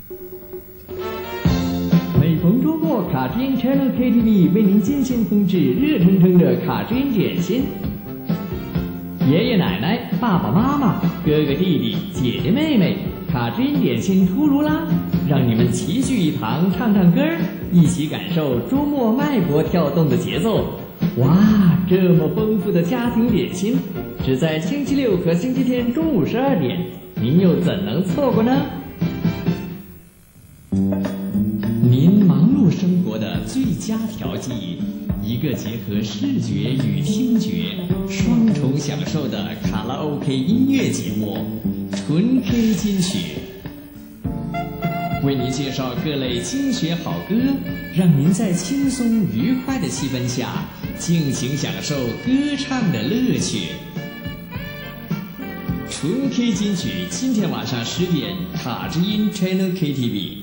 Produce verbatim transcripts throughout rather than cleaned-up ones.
每逢周末，卡之音 Channel K T V 为您精心烹制热腾腾的卡之音点心。爷爷奶奶、爸爸妈妈、哥哥弟弟、姐姐妹妹，卡之音点心突如啦，让你们齐聚一堂，唱唱歌，一起感受周末脉搏跳动的节奏。哇，这么丰富的家庭点心，只在星期六和星期天中午十二点，您又怎能错过呢？您忙碌生活的最佳调剂，一个结合视觉与听觉双重享受的卡拉 OK 音乐节目《纯 K 金曲》，为您介绍各类精选好歌，让您在轻松愉快的气氛下尽情享受歌唱的乐趣。纯 K 金曲，今天晚上十点，卡之音 Channel K T V。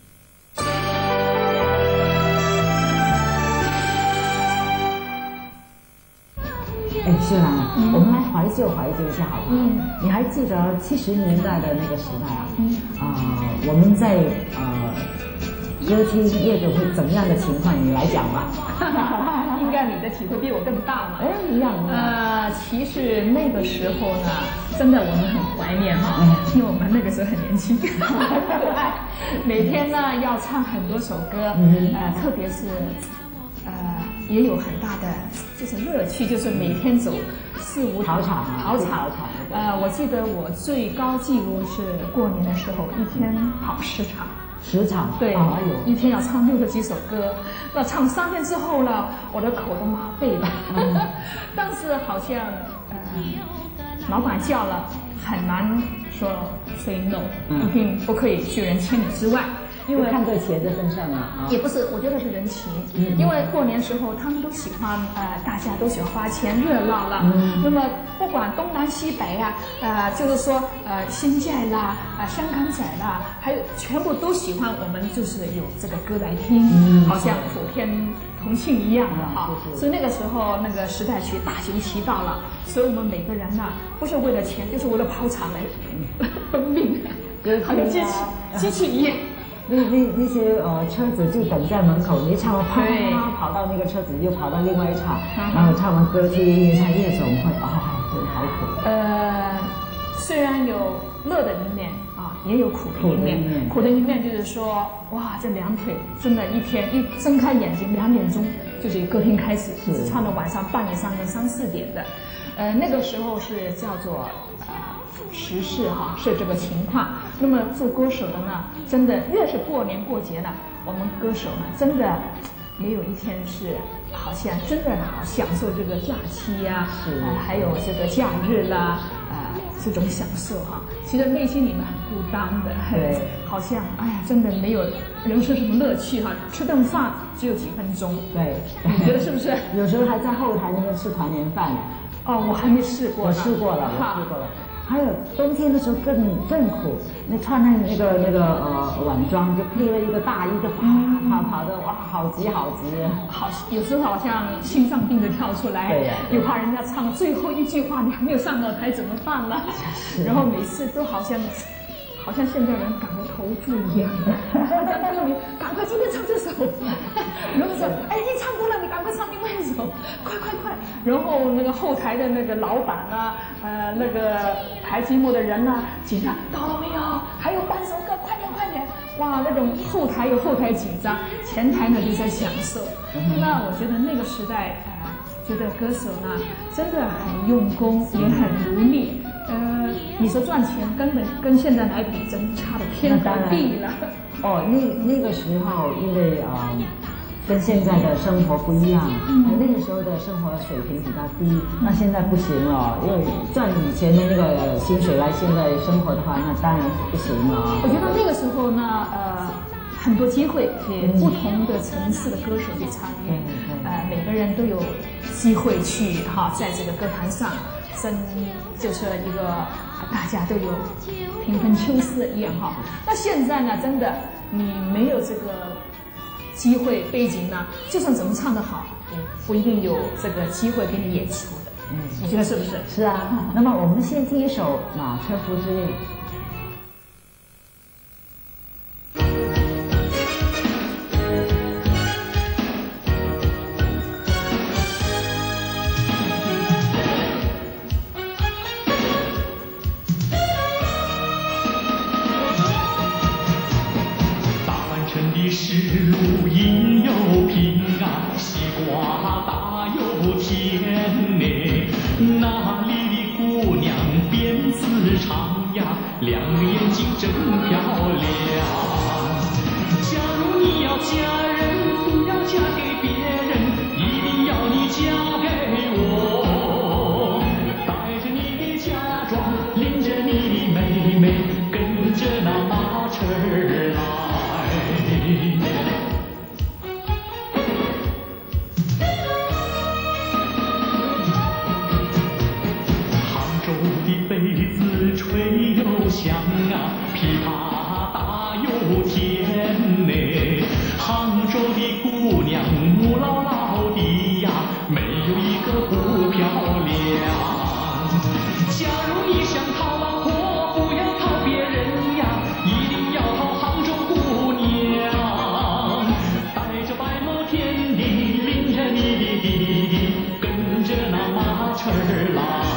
哎，秀兰，嗯、我们来怀旧怀旧一下好不好？嗯，你还记得七十年代的那个时代啊？嗯，啊、呃，我们在呃歌厅夜总会怎么样的情况？你来讲吧。 应该你的体会比我更大嘛？ 哎，一样。 呃，其实那个时候呢，真的我们很怀念哈，因为我们那个时候很年轻，每天呢要唱很多首歌，嗯、呃，特别是呃。也有很大的就是乐趣，就是每天走四五跑场跑场。呃，我记得我最高纪录是过年的时候，一天跑十场。 十场？ 对， 哎呦， 一天要唱六十几首歌。那唱三天之后呢，我的口都麻痹了。嗯、但是好像呃，老板叫了，很难说 say no，、嗯、一定不可以拒人千里之外。因为看在钱的份上啊， 也不是，我觉得是人情。嗯，因为过年时候他们都喜欢，呃，大家都喜欢花钱热闹了。嗯，那么不管东南西北啊，呃，就是说，呃，新界啦，啊、呃，香港仔啦，还有全部都喜欢我们，就是有这个歌来听，嗯、好像普天同庆一样的哈。嗯、所以那个时候那个时代曲大行其道了，所以我们每个人呢，不是为了钱，就是为了跑场来奔命，好像机器机器一样。 那那那些呃车子就等在门口，你唱完啪啪啪跑到那个车子，又跑到另外一场，然后唱完歌厅又唱夜总会，啊，真好苦。 呃，虽然有乐的一面啊，也有苦的一面。苦的一面就是说，哇，这两腿真的，一天一睁开眼睛，两点钟就是歌厅开始，一直唱到晚上半夜三更、三四点的。呃，那个时候是叫做呃时事哈，是这个情况。那么做歌手的呢，真的越是过年过节的，我们歌手呢，真的没有一天是好像真的好享受这个假期呀、啊，呃，还有这个假日啦，呃，这种享受哈。其实内心里面很孤单的， 对， 好像哎呀，真的没有人生什么乐趣哈，吃顿饭只有几分钟。 对， 你觉得是不是？ 有时候还在后台那边吃团年饭。 哦，我还没试过。 我试过了，我试过了。还有冬天的时候更更苦，那穿那那个那个呃晚装，就配了一个大衣，就跑跑跑的，哇，好急好急， 好，有时候好像心脏病就跳出来， 对呀， 又怕人家唱最后一句话你还没有上到台怎么办呢？然后每次都好像好像现在人赶着投注一样的，歌迷赶快今天唱这首，然后说哎已经唱过了，你赶快唱另外一首，快快快！然后那个后台的那个老板啊，呃那个排节目的人呢、啊，紧张到了没有？还有半首歌，快点快点！哇，那种后台有后台紧张，前台呢就在享受。嗯、那我觉得那个时代，呃，觉得歌手呢真的很用功，也很努力。呃，你说赚钱根本跟现在来比，真差的天和地了。 哦，那那个时候因为啊、呃，跟现在的生活不一样，嗯、那个时候的生活水平比较低，嗯、那现在不行了，因为赚以前的那个薪水来现在生活的话，那当然不行了。 我觉得那个时候呢，呃，很多机会给不同的层次的歌手去参与，嗯、呃，每个人都有机会去哈，在这个歌坛上。真就是一个大家都有平分秋色一样哈。那现在呢，真的你没有这个机会背景呢，就算怎么唱得好，不一定有这个机会给你演出的。嗯，你觉得是不是？ 是啊。那么我们先听一首《马车夫之恋》。 辫子长呀，两个眼睛真漂亮。假如你要嫁人，不要嫁给别人，一定要你嫁给我。带着你的嫁妆，领着你的妹妹，跟着那马车儿来。杯子吹又响啊，琵琶打又甜呢。杭州的姑娘木老老的呀，没有一个不漂亮。假如你想讨老婆，不要讨别人呀，一定要讨杭州姑娘。带着白马天地，领着你的弟弟，跟着那马车儿来。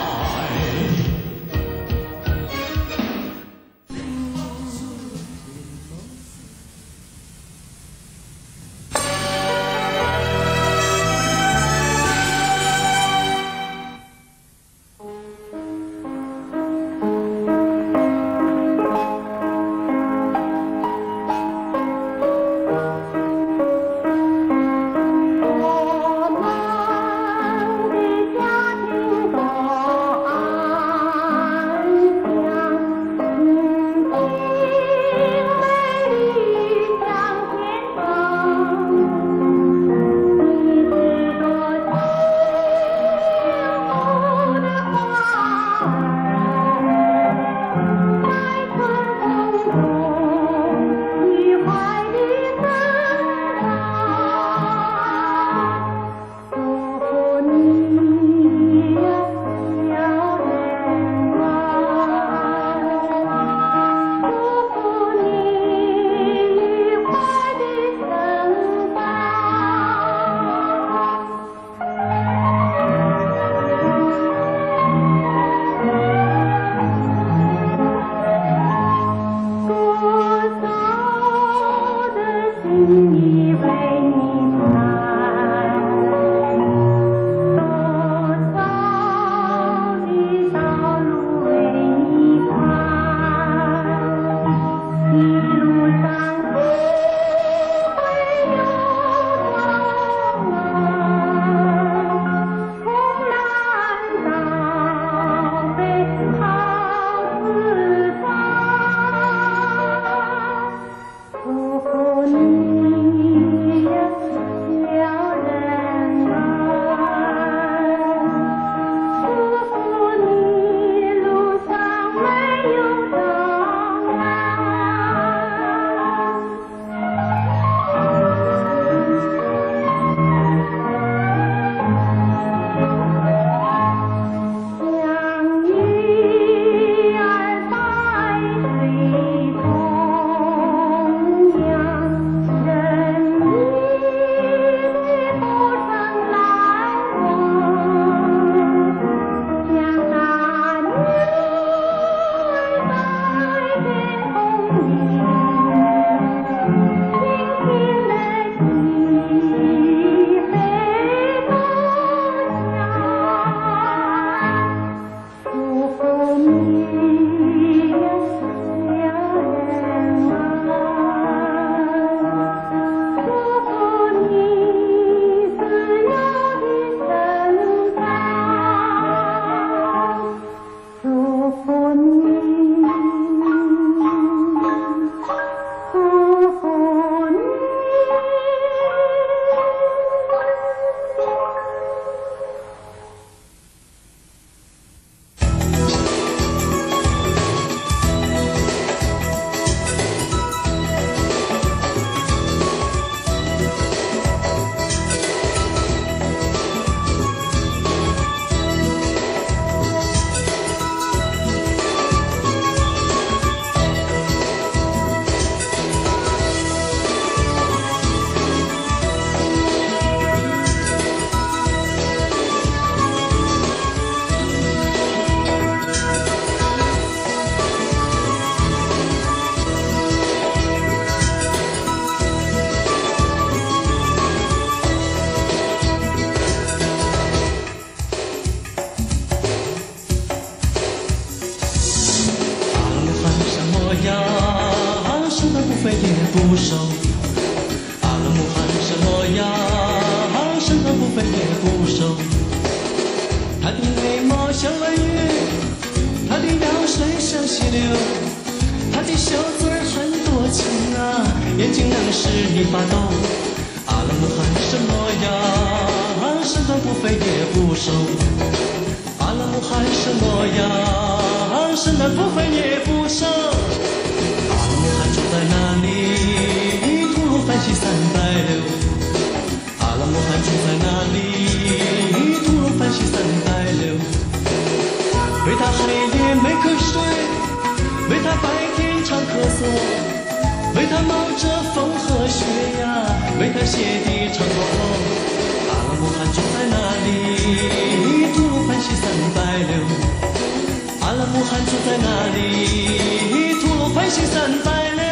收。阿拉木汗什么呀？身段不肥也不瘦。他的眉毛像弯月，他的腰水像溪流，他的小嘴儿很多情啊，眼睛能使你发抖。阿拉木汗什么呀？身段不肥也不瘦。阿拉木汗什么呀？身段不肥也不瘦。阿拉木汗住在哪里？吐鲁番西三百六。阿拉木汗住在哪里？吐鲁番西三百六。为他黑夜没瞌睡，为他白天常咳嗽，为他冒着风和雪呀，为他鞋底常跑后。阿拉木汗住在哪里？吐鲁番西三百六。阿拉木汗住在哪里？吐鲁番西三百六。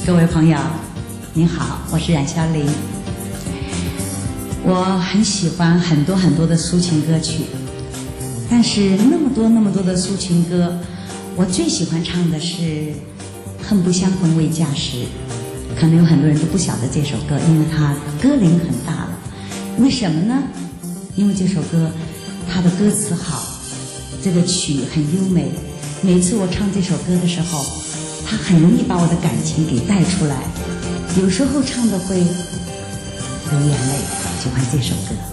各位朋友，您好，我是冉肖玲。我很喜欢很多很多的抒情歌曲，但是那么多那么多的抒情歌，我最喜欢唱的是《恨不相逢未嫁时》。可能有很多人都不晓得这首歌，因为它歌龄很大了。为什么呢？因为这首歌它的歌词好，这个曲很优美。每次我唱这首歌的时候，它很容易把我的感情给带出来，有时候唱的会流眼泪。喜欢这首歌。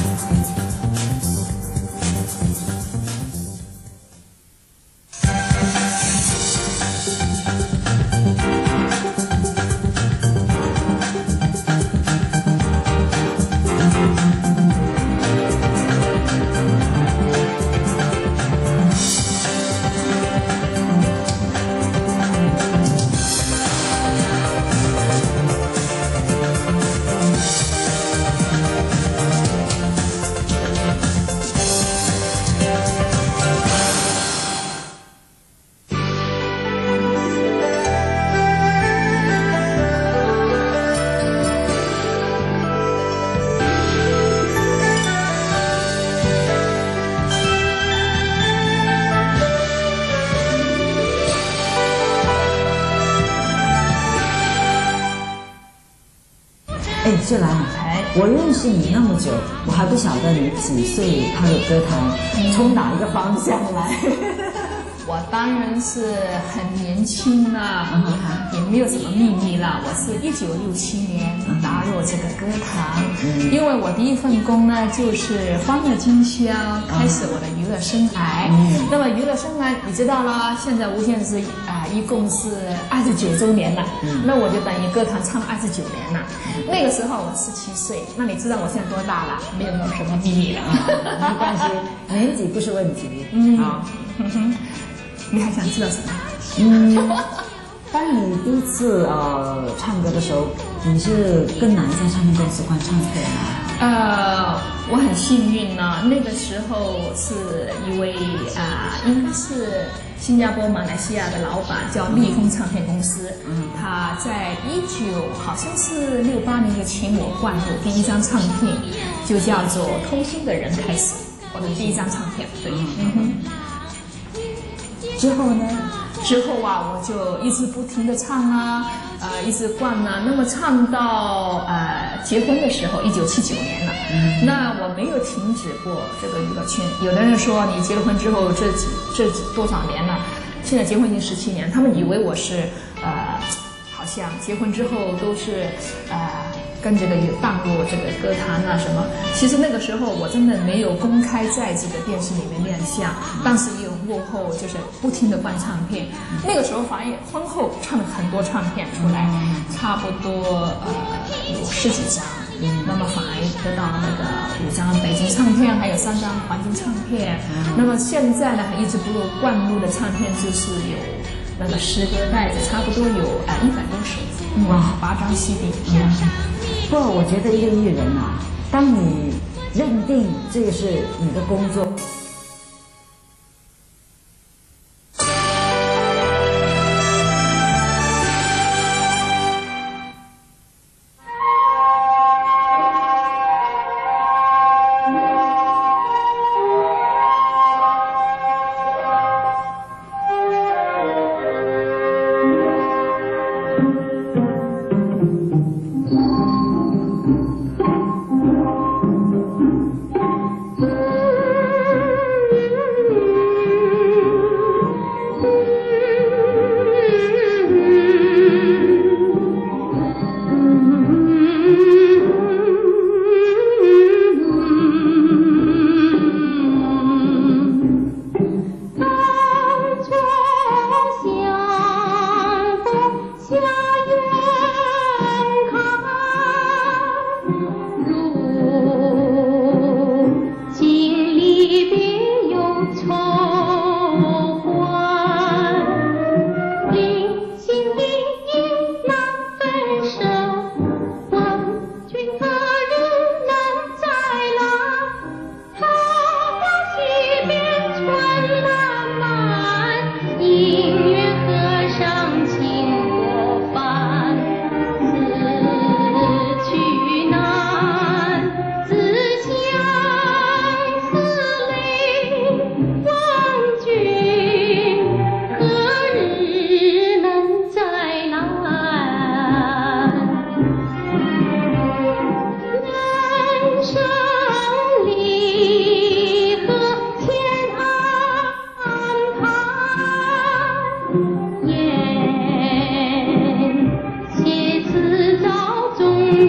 哎，翠兰，哎，我认识你那么久，我还不晓得你几岁踏入歌坛，从哪一个方向来？ 我当然是很年轻啦，嗯、也没有什么秘密啦。我是一九六七年打入这个歌坛，嗯、因为我第一份工呢就是欢乐今宵，开始我的娱乐生涯。嗯、那么娱乐生涯你知道啦，现在无线是啊、呃，一共是二十九周年了，嗯、那我就等于歌坛唱二十九年了。那个时候我十七岁，那你知道我现在多大了？没有什么秘密了， 没关系，年纪不是问题。嗯，好。 你还想知道什么？ 嗯，当你第一次呃唱歌的时候，你是跟哪一家唱片公司换唱片啊？ 呃，我很幸运呢，那个时候是一位啊、呃，应该是新加坡、马来西亚的老板，叫蜜蜂唱片公司。嗯，他在一九好像是六八年就请我灌入第一张唱片，就叫做《偷心的人》开始，我的第一张唱片。对，嗯哼。 之后呢？ 之后啊，我就一直不停的唱啊，呃，一直灌啊。那么唱到呃结婚的时候，一九七九年了。嗯、那我没有停止过这个娱乐圈。有的人说你结了婚之后这几这几多少年了？现在结婚已经十七年，他们以为我是呃，好像结婚之后都是呃。跟这个有荡入这个歌坛啊什么，其实那个时候我真的没有公开在这个电视里面亮相，当时也有幕后就是不停的灌唱片，那个时候反而婚后唱了很多唱片出来，差不多呃有十几张，那么反而得到那个五张北京唱片，还有三张环境唱片，那么现在呢一直不入灌入的唱片就是有那个十个袋子，差不多有呃一百多首，哇，八张 C D。嗯不过我觉得一个艺人啊，当你认定这个是你的工作。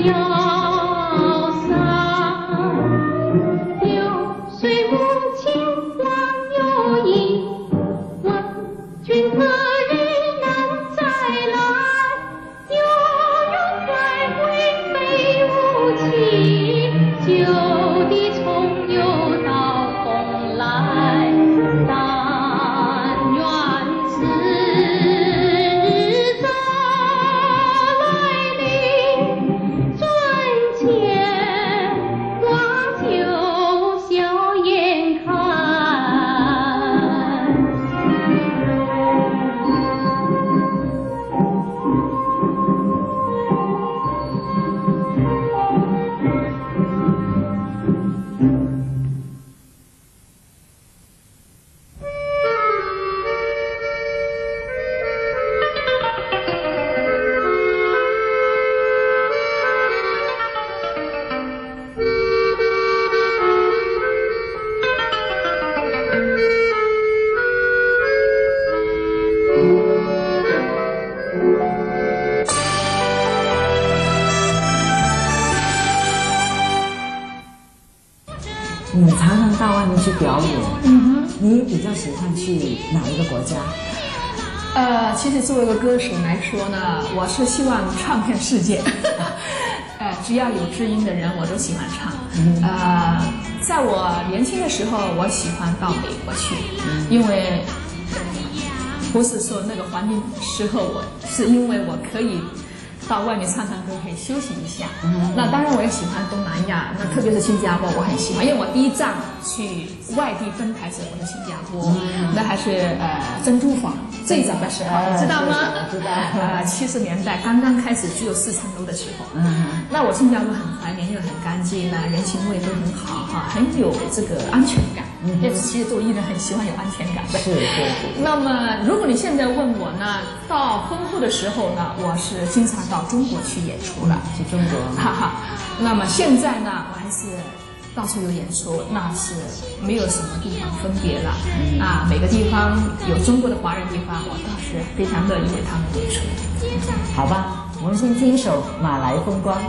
你常常到外面去表演，嗯哼，你比较喜欢去哪一个国家？ 呃，其实作为一个歌手来说呢，我是希望唱遍世界。呃，只要有知音的人，我都喜欢唱。嗯、呃，在我年轻的时候，我喜欢到美国去，嗯、因为不是说那个环境适合我，是因为我可以到外面唱唱歌，可以休息一下。嗯、那当然我也喜欢东南亚，那特别是新加坡，我很喜欢，因为我第一站去外地登台是我的新加坡，嗯、那还是呃珍珠坊最早的时候，你知道吗？ 知道。 呃，七十年代刚刚开始只有四层楼的时候，嗯，那我新加坡很怀念，因为很干净呢，人情味都很好哈，很有这个安全感。嗯，也其实做艺人很喜欢有安全感的。 是是是。 那么如果你现在问我呢，到婚后的时候呢，我是经常到中国去演出了， 去中国， 哈哈。那么现在呢，我还是到处有演出，那是没有什么地方分别了。嗯、啊，每个地方有中国的华人地方，我倒是非常乐意为他们演出。 好吧，我们先听一首《马来风光》。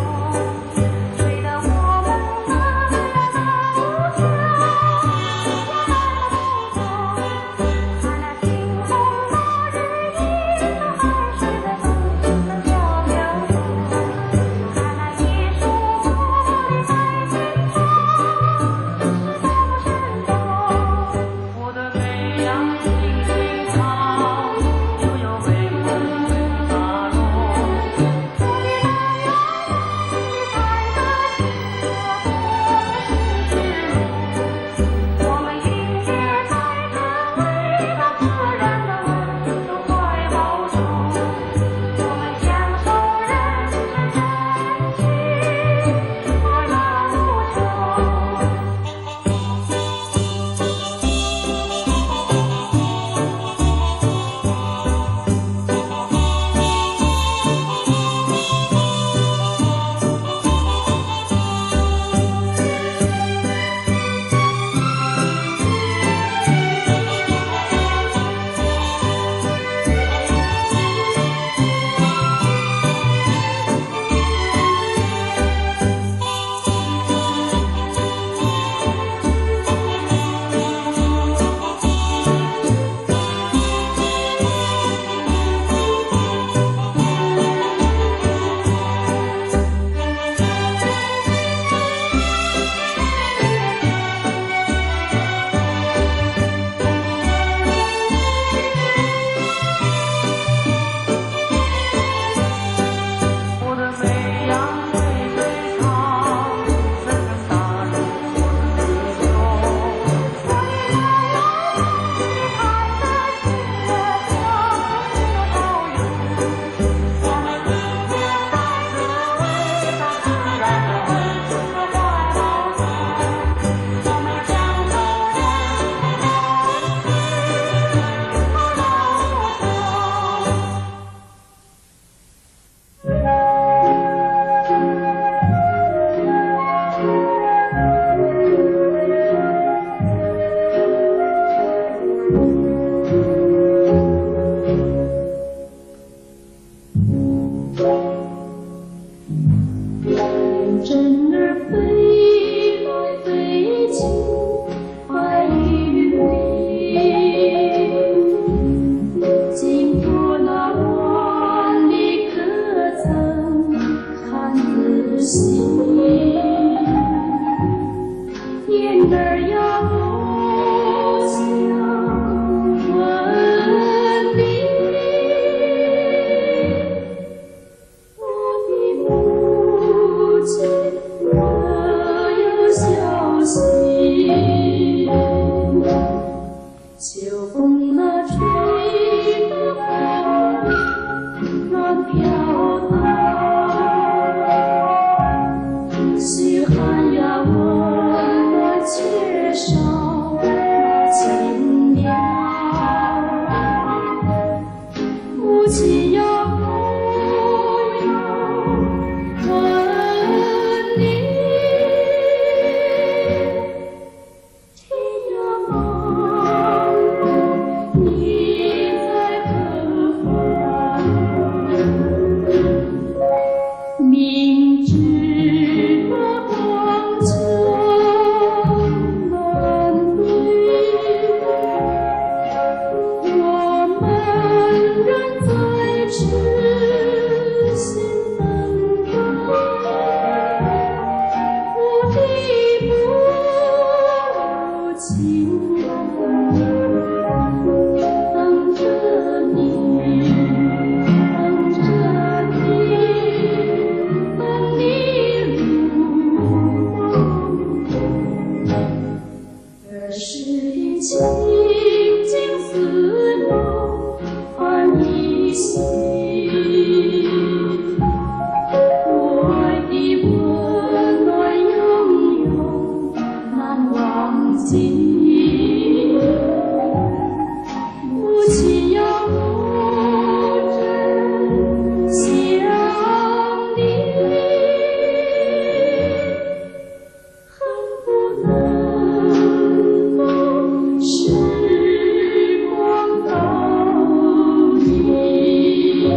我天儿呀，我想问你，我的母亲可有消息？秋风那吹得风乱飘荡，细寒呀问那缺少那情调，母亲呀我要问你，天呀茫茫你在何方？明知那黄尘难对，我们仍在痴心等待。我的母亲等着你，等着你，等你入梦。儿时的情景似梦幻依稀，我爱的温暖永永难忘记。母亲呀，我真想你，恨不能够时光倒流。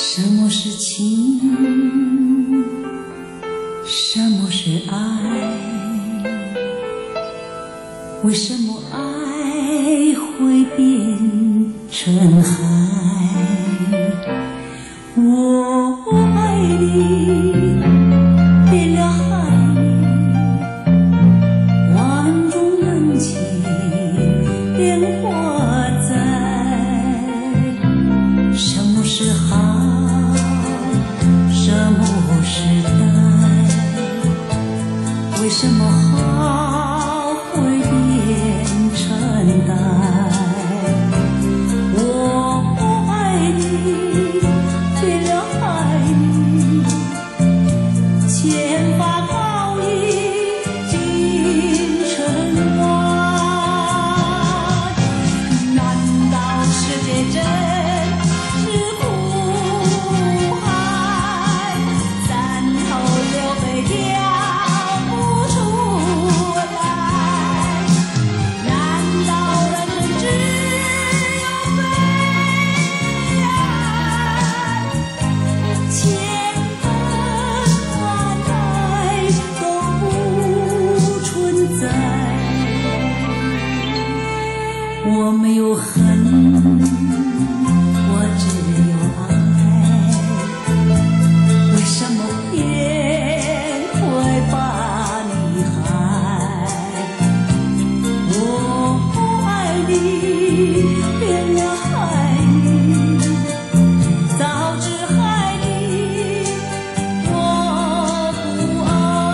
什么是情？什么是爱？为什么爱会变成海？我爱你，变了海里，万种冷情变化在。什么是好？什么是歹？为什么好会变成歹？我爱你，变了海里，千把高音进城外。难道世界真是苦海？三头六臂跳不出来。难道人生只有悲哀？千分万爱都不存在。我没有恨，我只有爱。为什么偏会把你害？我爱你，变了海里，早知海里我不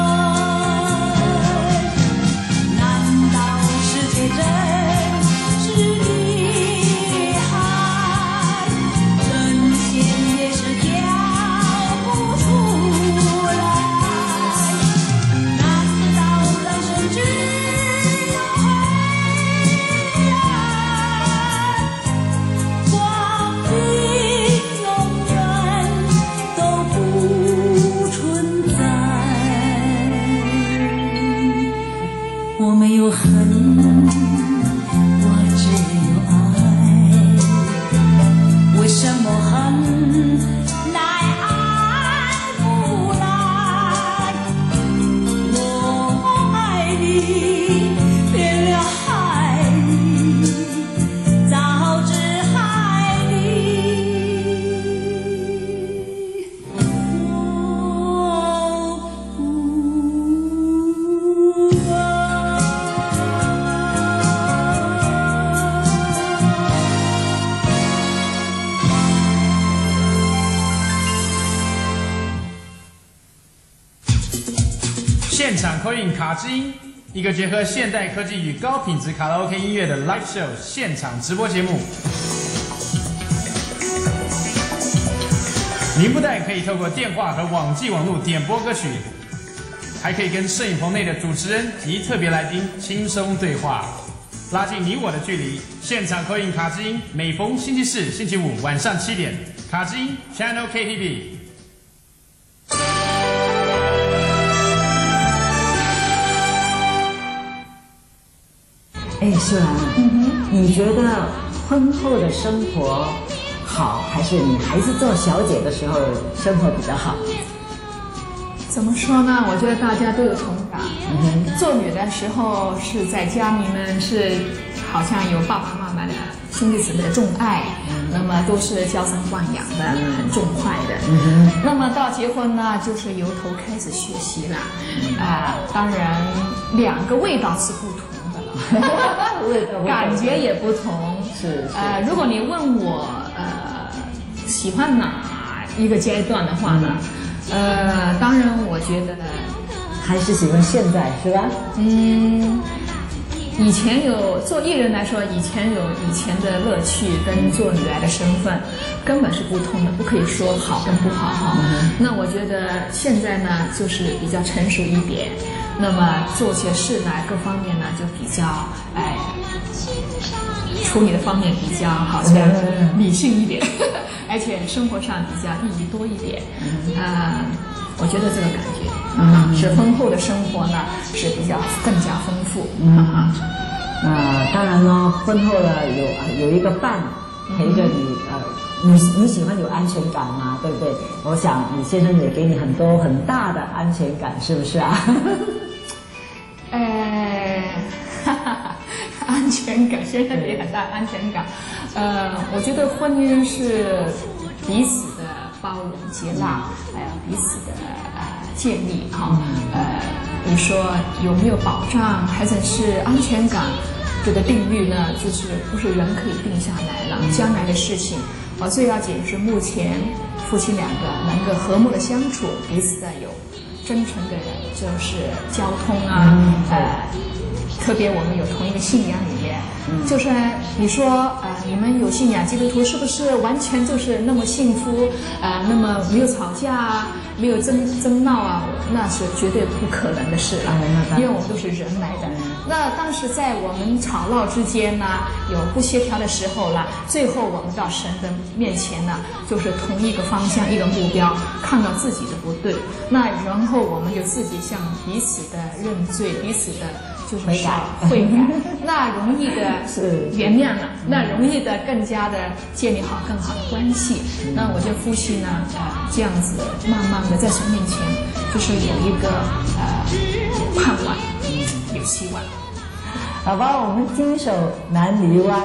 爱。难道世界真是厉害？神仙也是跳不出来。难道人生只有黑暗？光明永远都不存在。我没有恨，我只有爱。为什么恨来爱不来？我爱你，变了海里，早知海里我不爱。 现场口音卡之音，一个结合现代科技与高品质卡拉 OK 音乐的 live show 现场直播节目。您不但可以透过电话和网际网络点播歌曲，还可以跟摄影棚内的主持人及特别来宾轻松对话，拉近你我的距离。现场口音卡之音，每逢星期四、星期五晚上七点，卡之音 Channel K T V。 哎，秀兰，嗯你觉得婚后的生活好，还是你还是做小姐的时候生活比较好？ 怎么说呢？我觉得大家都有同感。嗯、做女的时候是在家里面是好像有爸爸妈妈的兄弟姊妹的重爱，嗯、那么都是娇生惯养的，嗯、很重快的。嗯、那么到结婚呢，就是由头开始学习了。啊、呃，当然两个味道是不同。感觉也不同， 是是。 呃，如果你问我，呃，喜欢哪一个阶段的话呢？呃，当然，我觉得还是喜欢现在，是吧？ 嗯，以前有做艺人来说，以前有以前的乐趣，跟做女儿的身份根本是不同的，不可以说好跟不好哈。嗯、那我觉得现在呢，就是比较成熟一点。那么做些事呢，各方面呢就比较哎，处理的方面比较好像理性一点，而且生活上比较意义多一点。啊、呃，我觉得这个感觉，嗯，是婚后的生活呢是比较更加丰富。嗯， 呃，当然呢，婚后呢有有一个伴陪着你，呃， 你你喜欢有安全感吗？对不对？我想你先生也给你很多很大的安全感，是不是啊？ 呃，哈哈，安全感，先生给很大安全感。呃，我觉得婚姻是彼此的包容接纳，还有彼此的呃建立哈。呃，你说有没有保障，还是是安全感？这个定律呢，就是不是人可以定下来了。将来的事情，啊，最要紧是目前夫妻两个能够和睦的相处，彼此的有真诚的就是交通啊，呃，特别我们有同一个信仰里面，就是你说呃，你们有信仰基督徒是不是完全就是那么幸福，呃，那么没有吵架啊？没有争争闹啊，那是绝对不可能的事了，因为我们都是人来的。那当时在我们吵闹之间呢，有不协调的时候了，最后我们到神的面前呢，就是同一个方向、一个目标，看到自己的不对，那然后我们就自己向彼此的认罪，彼此的就是悔改， 悔改，那容易的是原谅了，那容易的更加的建立好更好的关系。那我觉得夫妻呢，呃，这样子慢慢的在神面前，就是有一个呃盼望，有希望。 好吧，我们听一首《南泥湾》。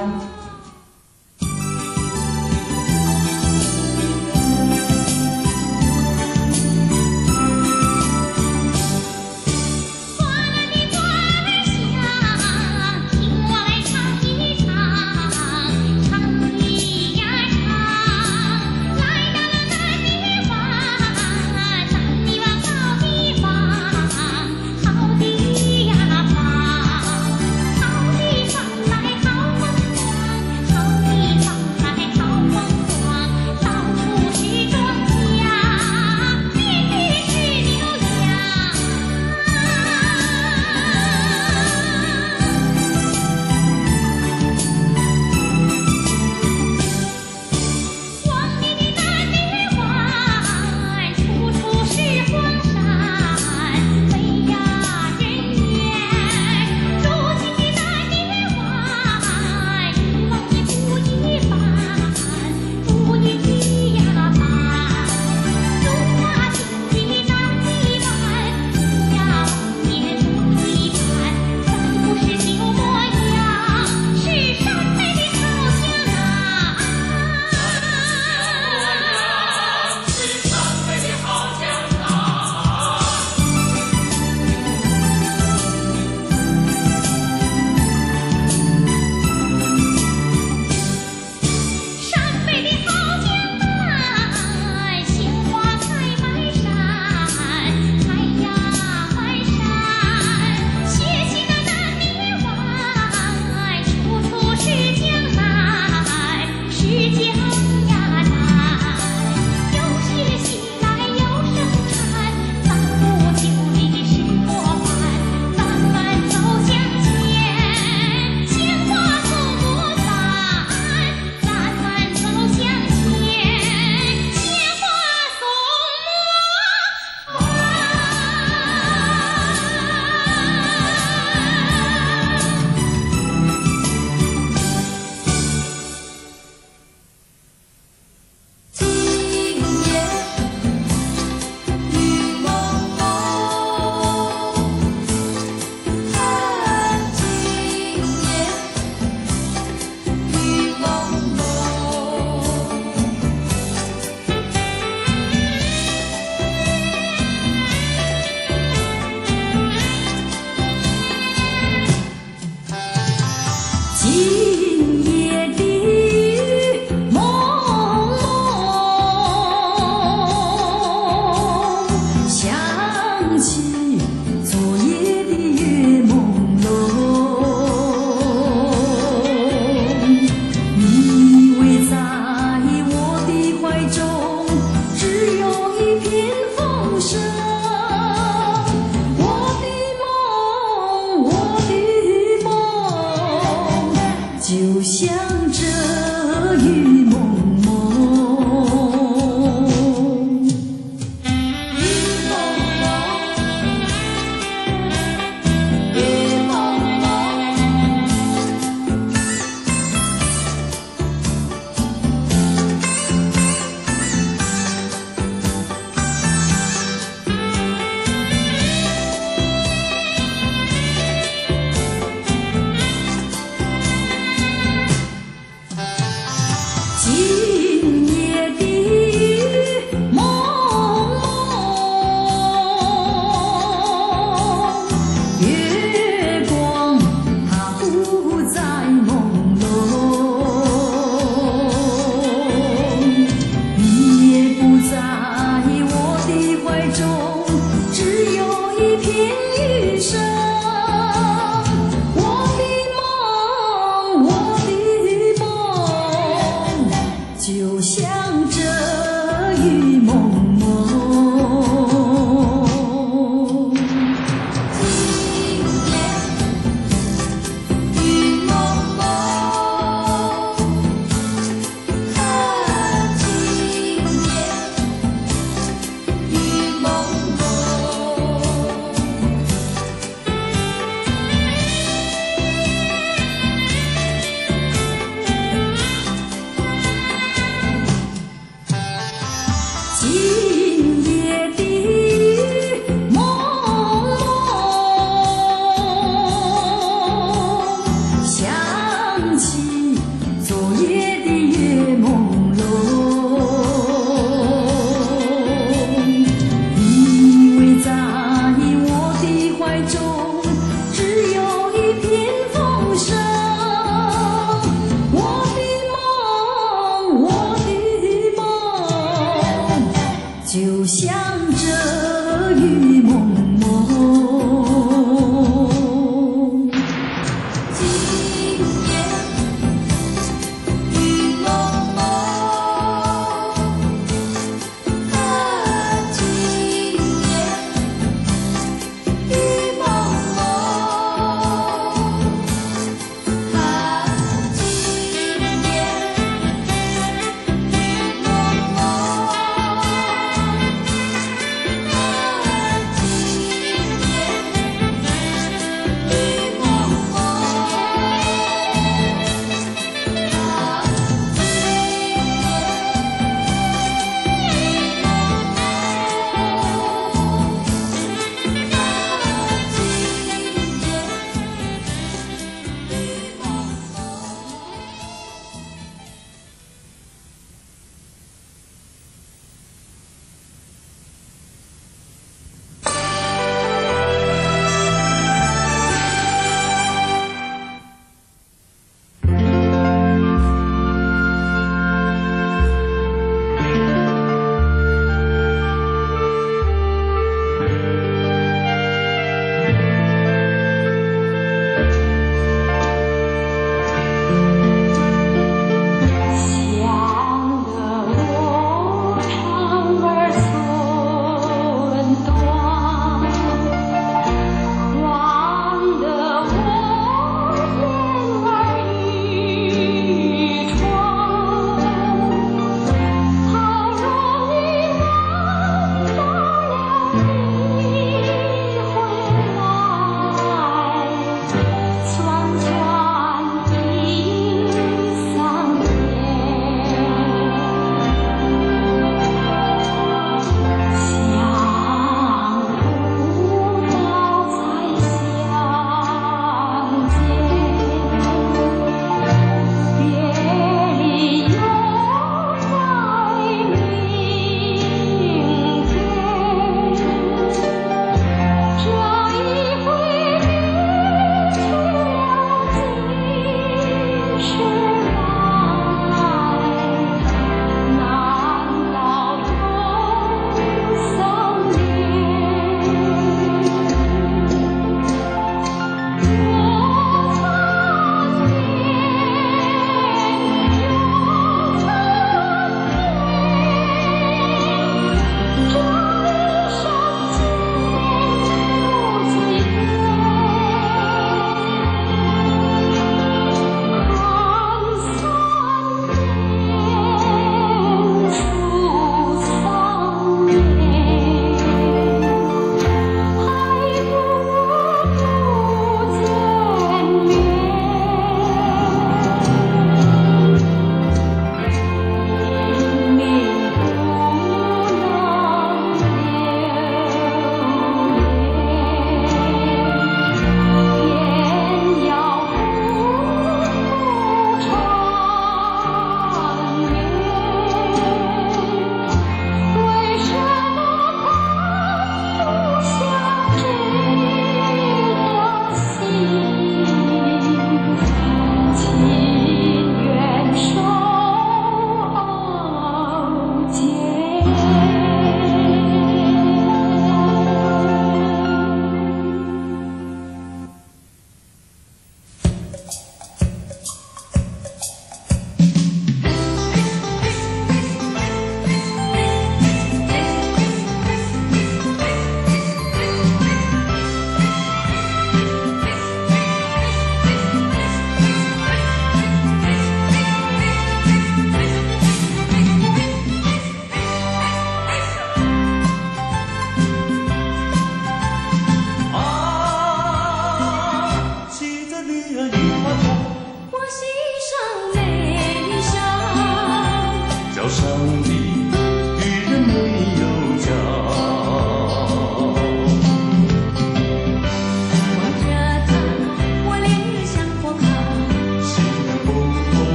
就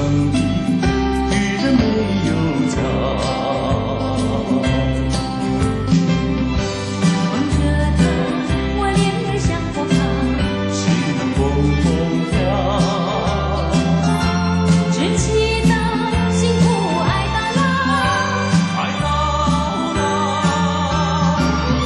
里，女人没有家。 望着她，我恋恋像火烫， 心风风飘。 只期待幸福爱到老。 爱到老啊，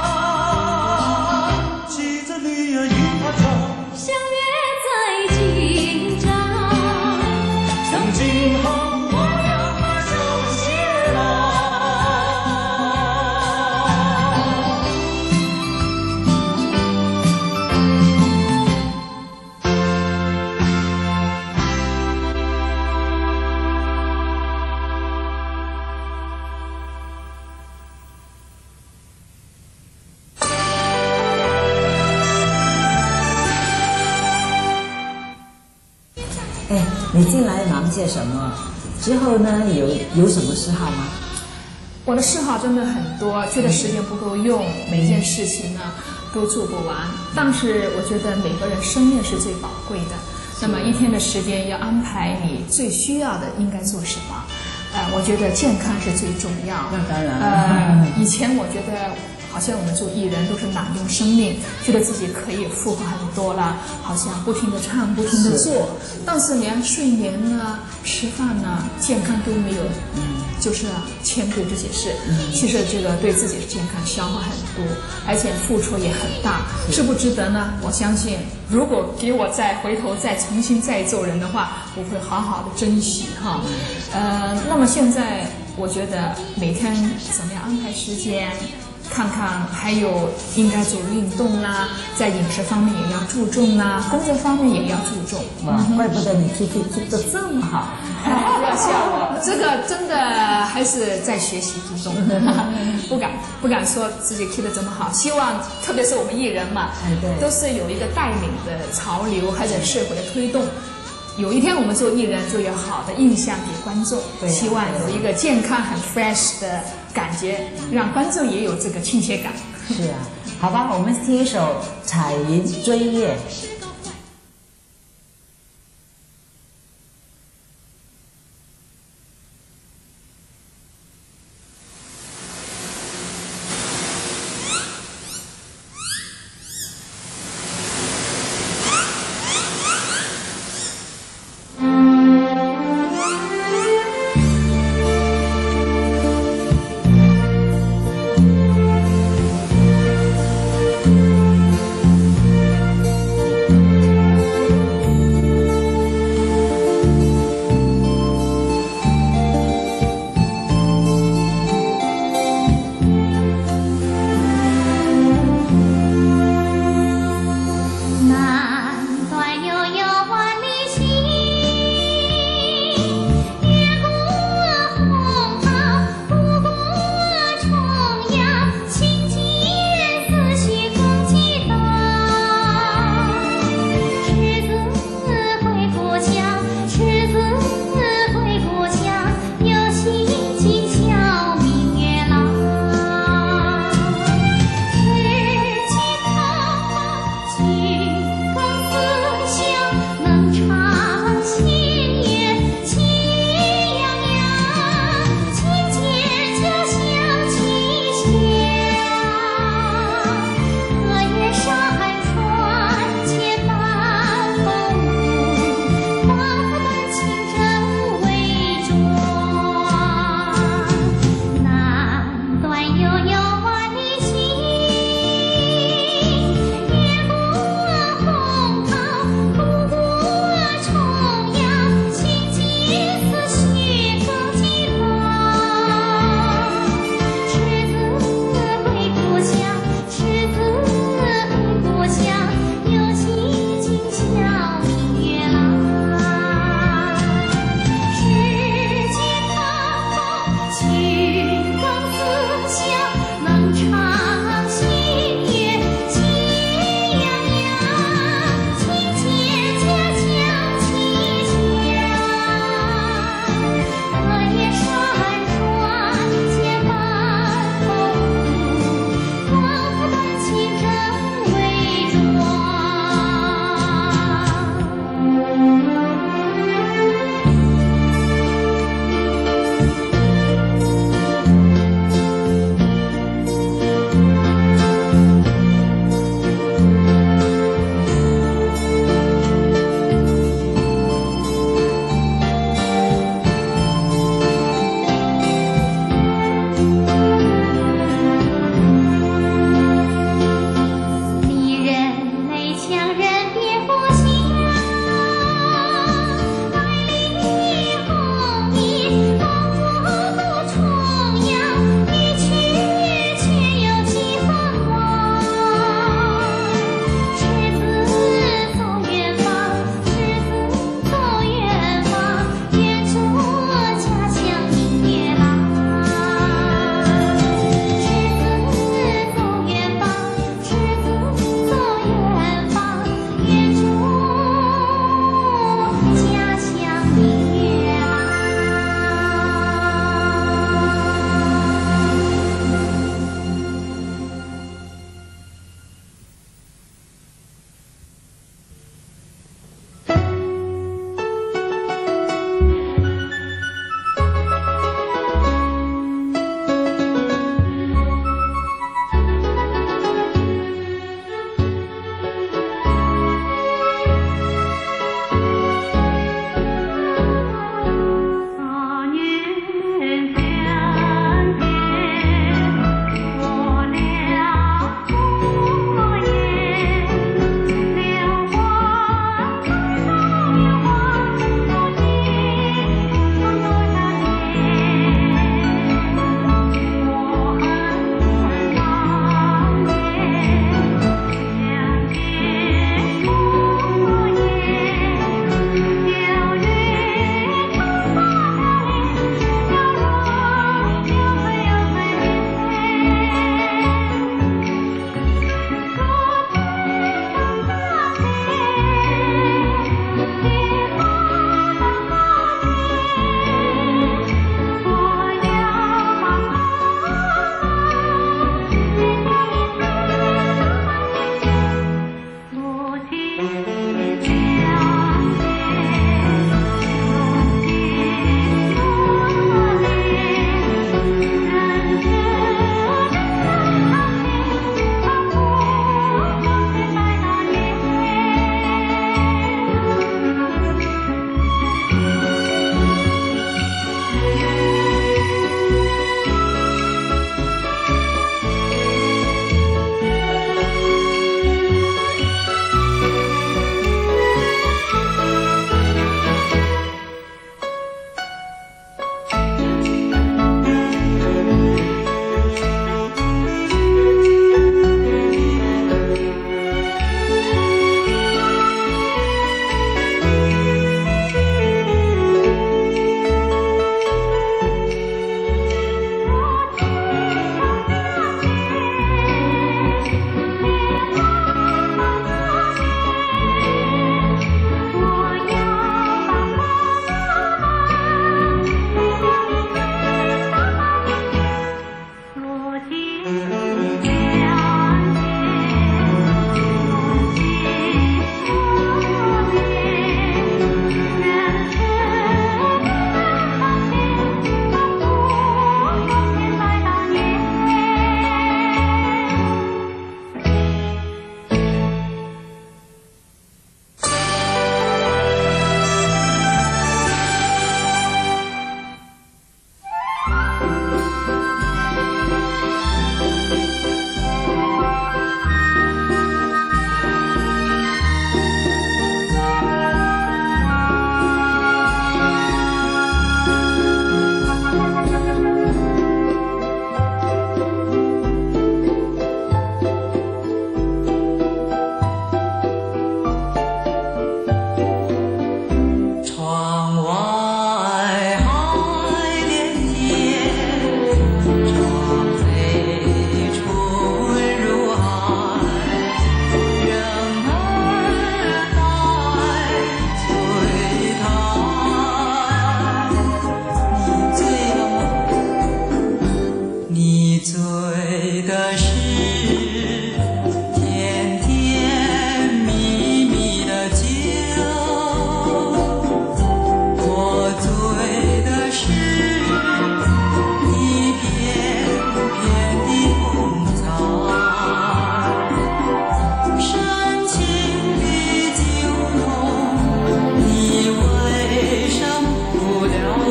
骑着驴儿迎他唱， 相约在今朝， 从今后我要把手牵牢。 哎，你进来忙些什么？之后呢，有有什么嗜好吗？ 我的嗜好真的很多，觉得时间不够用，每件事情呢都做不完。但是我觉得每个人生命是最宝贵的，那么一天的时间要安排你最需要的应该做什么。呃，我觉得健康是最重要。 那当然了呃，以前我觉得好像我们做艺人都是滥用生命，觉得自己可以付出很多了，好像不停的唱，不停的做，但是连睡眠啊、吃饭啊、健康都没有，嗯，就是兼顾这些事。嗯、其实这个对自己的健康消耗很多，而且付出也很大，值不值得呢？我相信，如果给我再回头再重新再做人的话，我会好好的珍惜哈。呃，那么现在我觉得每天怎么样安排时间？看看还有应该做运动啦，在饮食方面也要注重啦，工作方面也要注重。 哇，怪不得你 K T 做得这么好。 不要笑我，这个真的还是在学习之中，不敢不敢说自己 keep 得这么好。希望特别是我们艺人嘛， 哎对， 都是有一个带领的潮流，或者社会的推动。有一天我们做艺人就有好的印象给观众， 对啊、 希望有一个健康很 fresh 的感觉，让观众也有这个亲切感。 是啊，好吧，我们听一首《彩云追月》。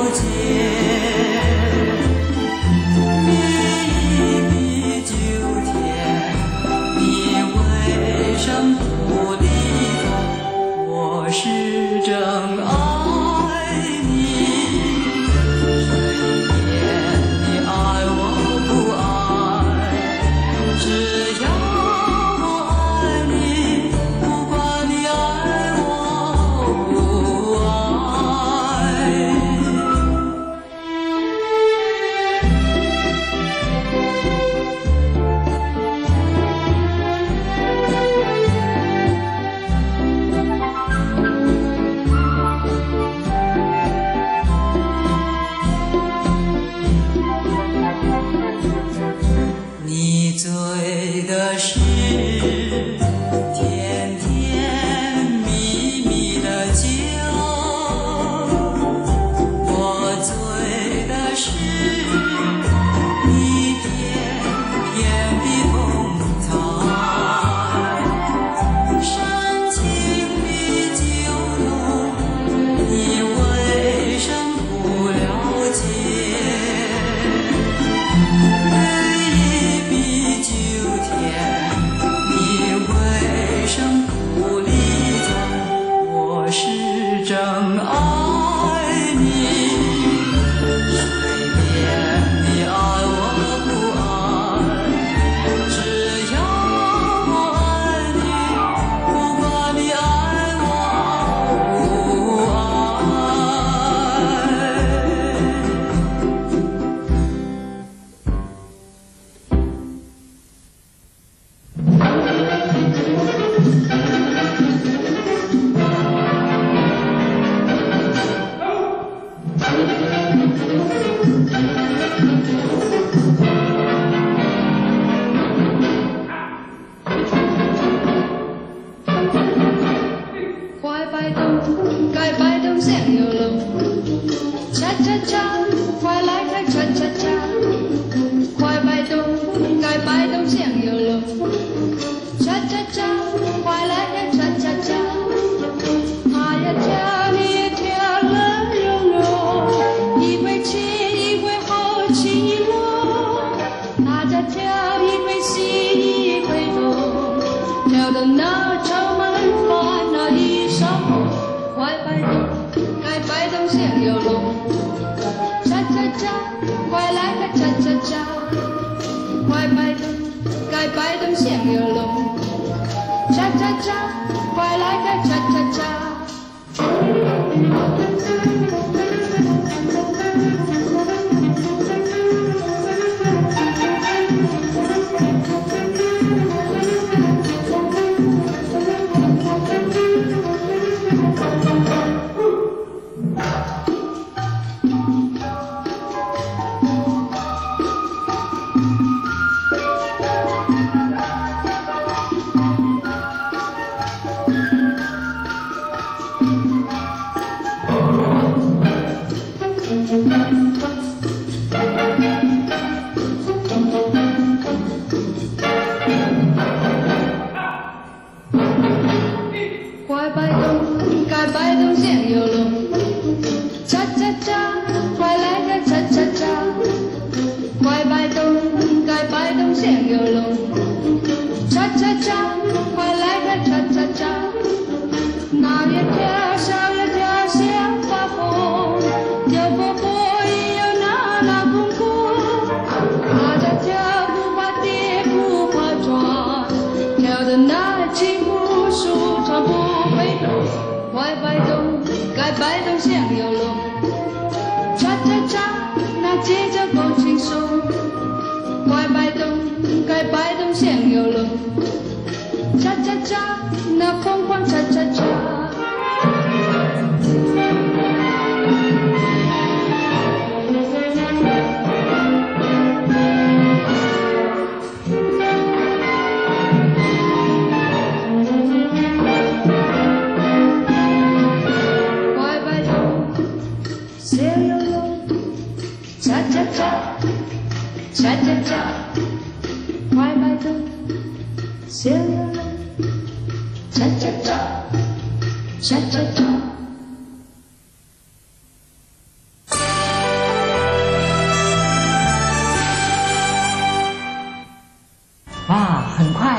cha cha cha。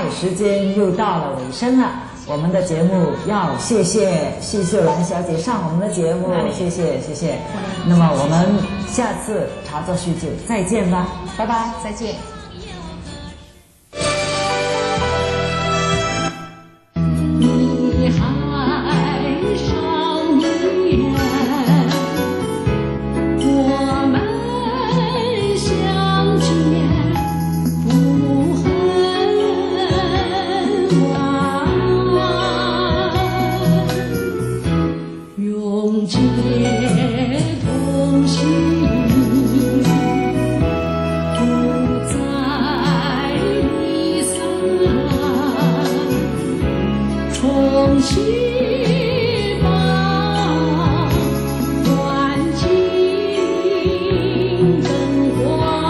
时间又到了尾声了。我们的节目要谢谢谢秀兰小姐上我们的节目，谢谢谢谢。那么我们下次茶座叙旧再见吧，拜拜， 再见。 你海上女人，我们相见不恨晚，永结同心，不再离散，重新把关进灯光。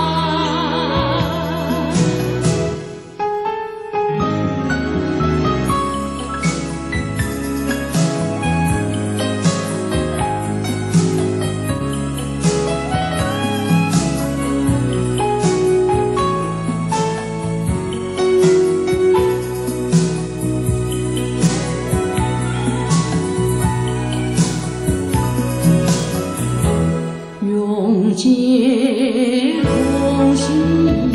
永结同心，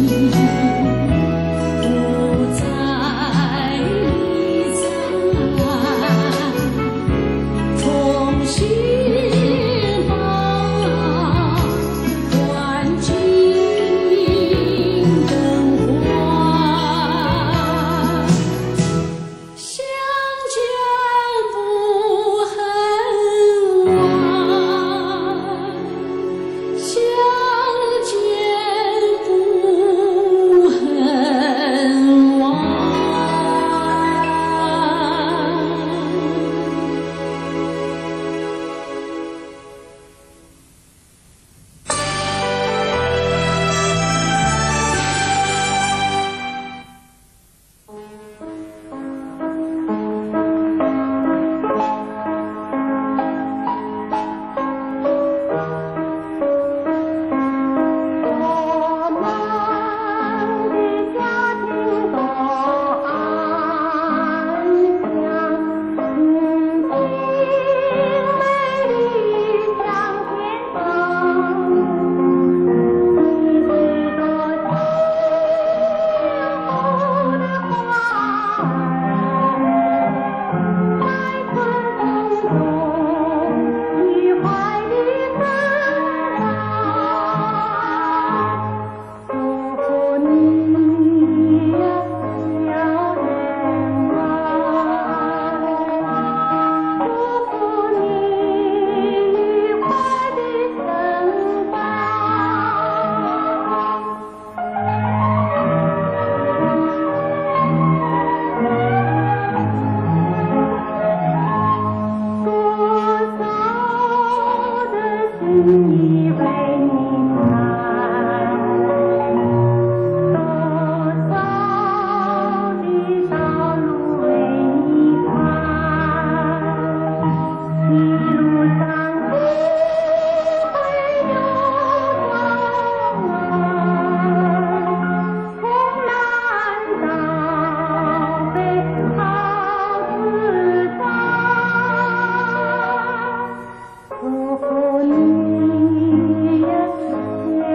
不再离散，重新把关进灯光。相见不恨晚，相见不恨晚。我们的家庭多安详，宁静美丽像天堂。你的多幸福的花儿，在春风中你怀里芬芳。祝福你呀，小人儿，祝福你愉快的生活。多少的心意为你开，多少的道路为你开，一路上不会有障碍，从南到北好自在。祝福你呀，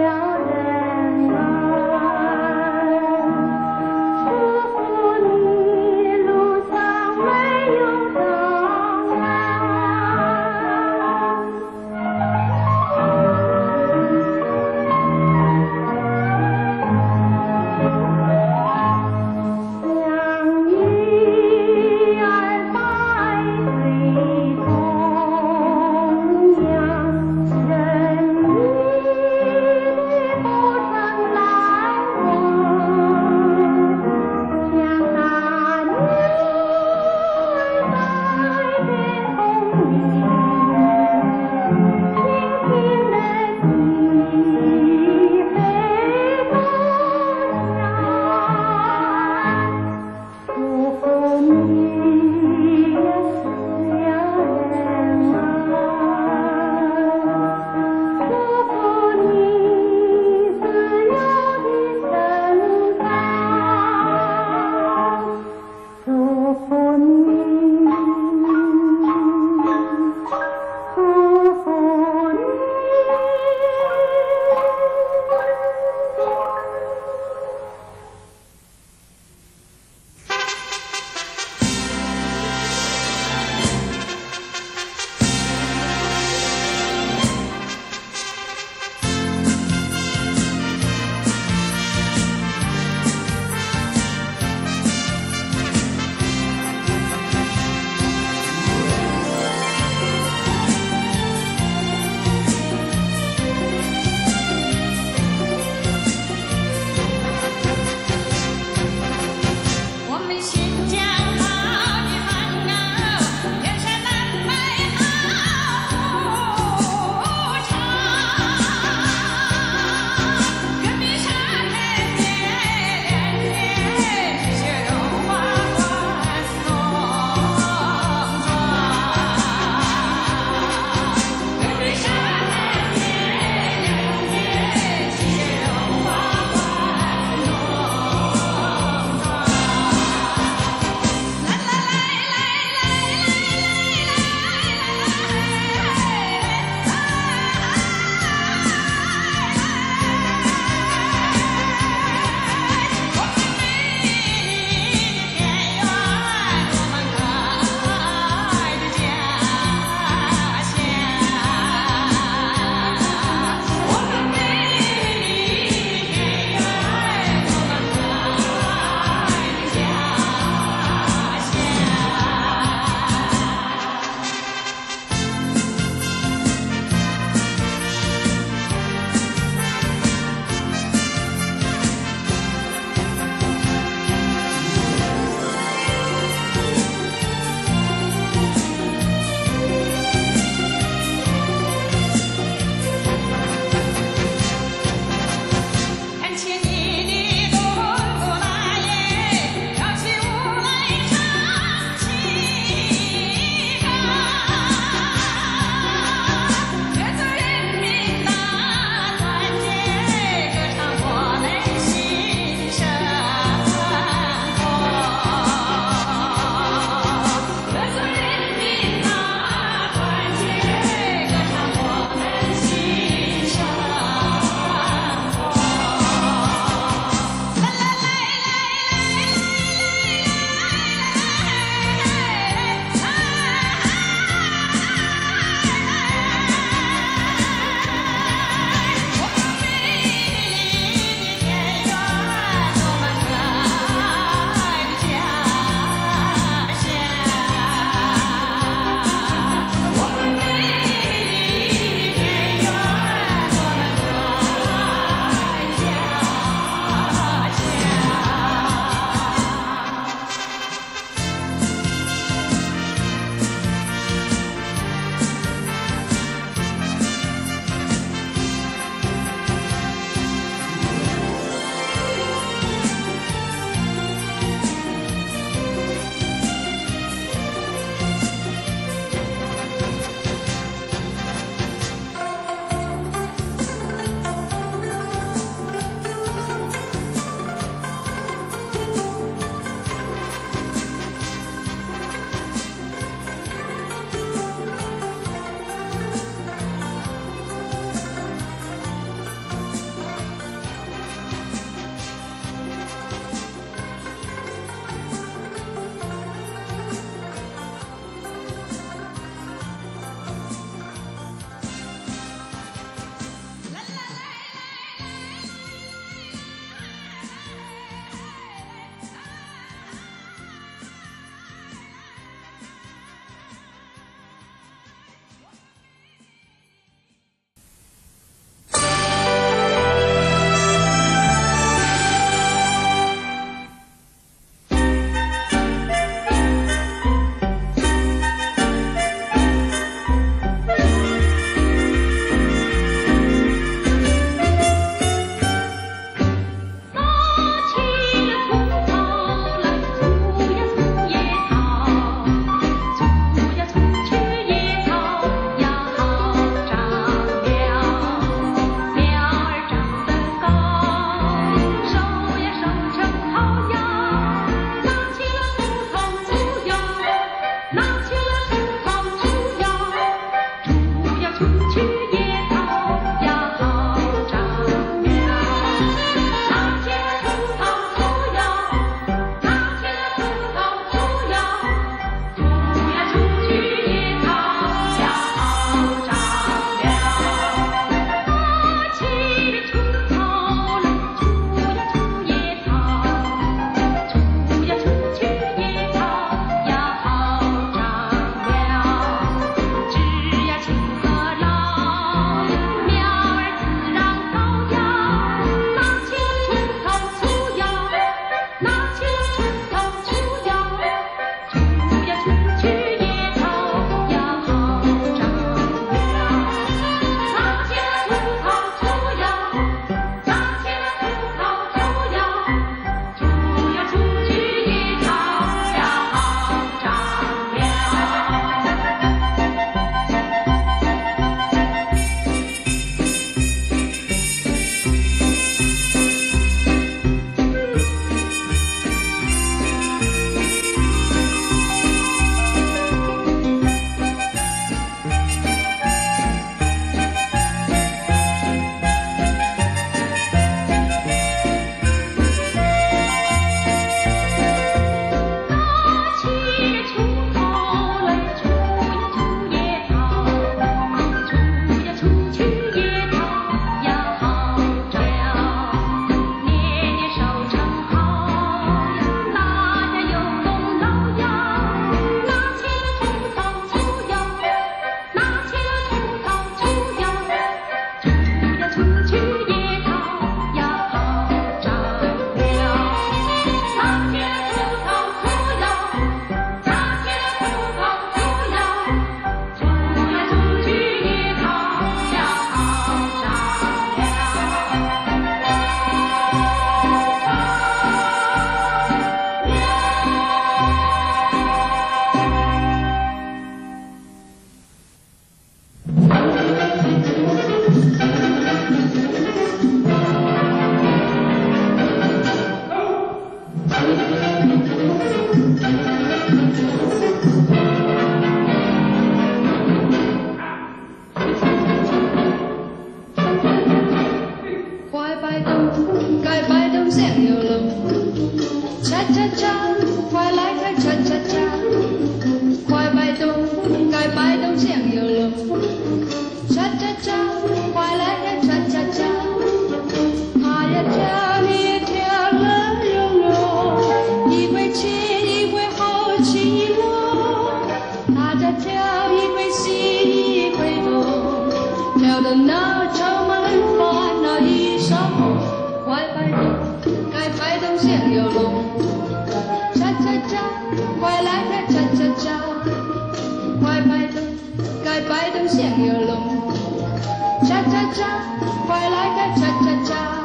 恰恰恰，快来个恰恰恰。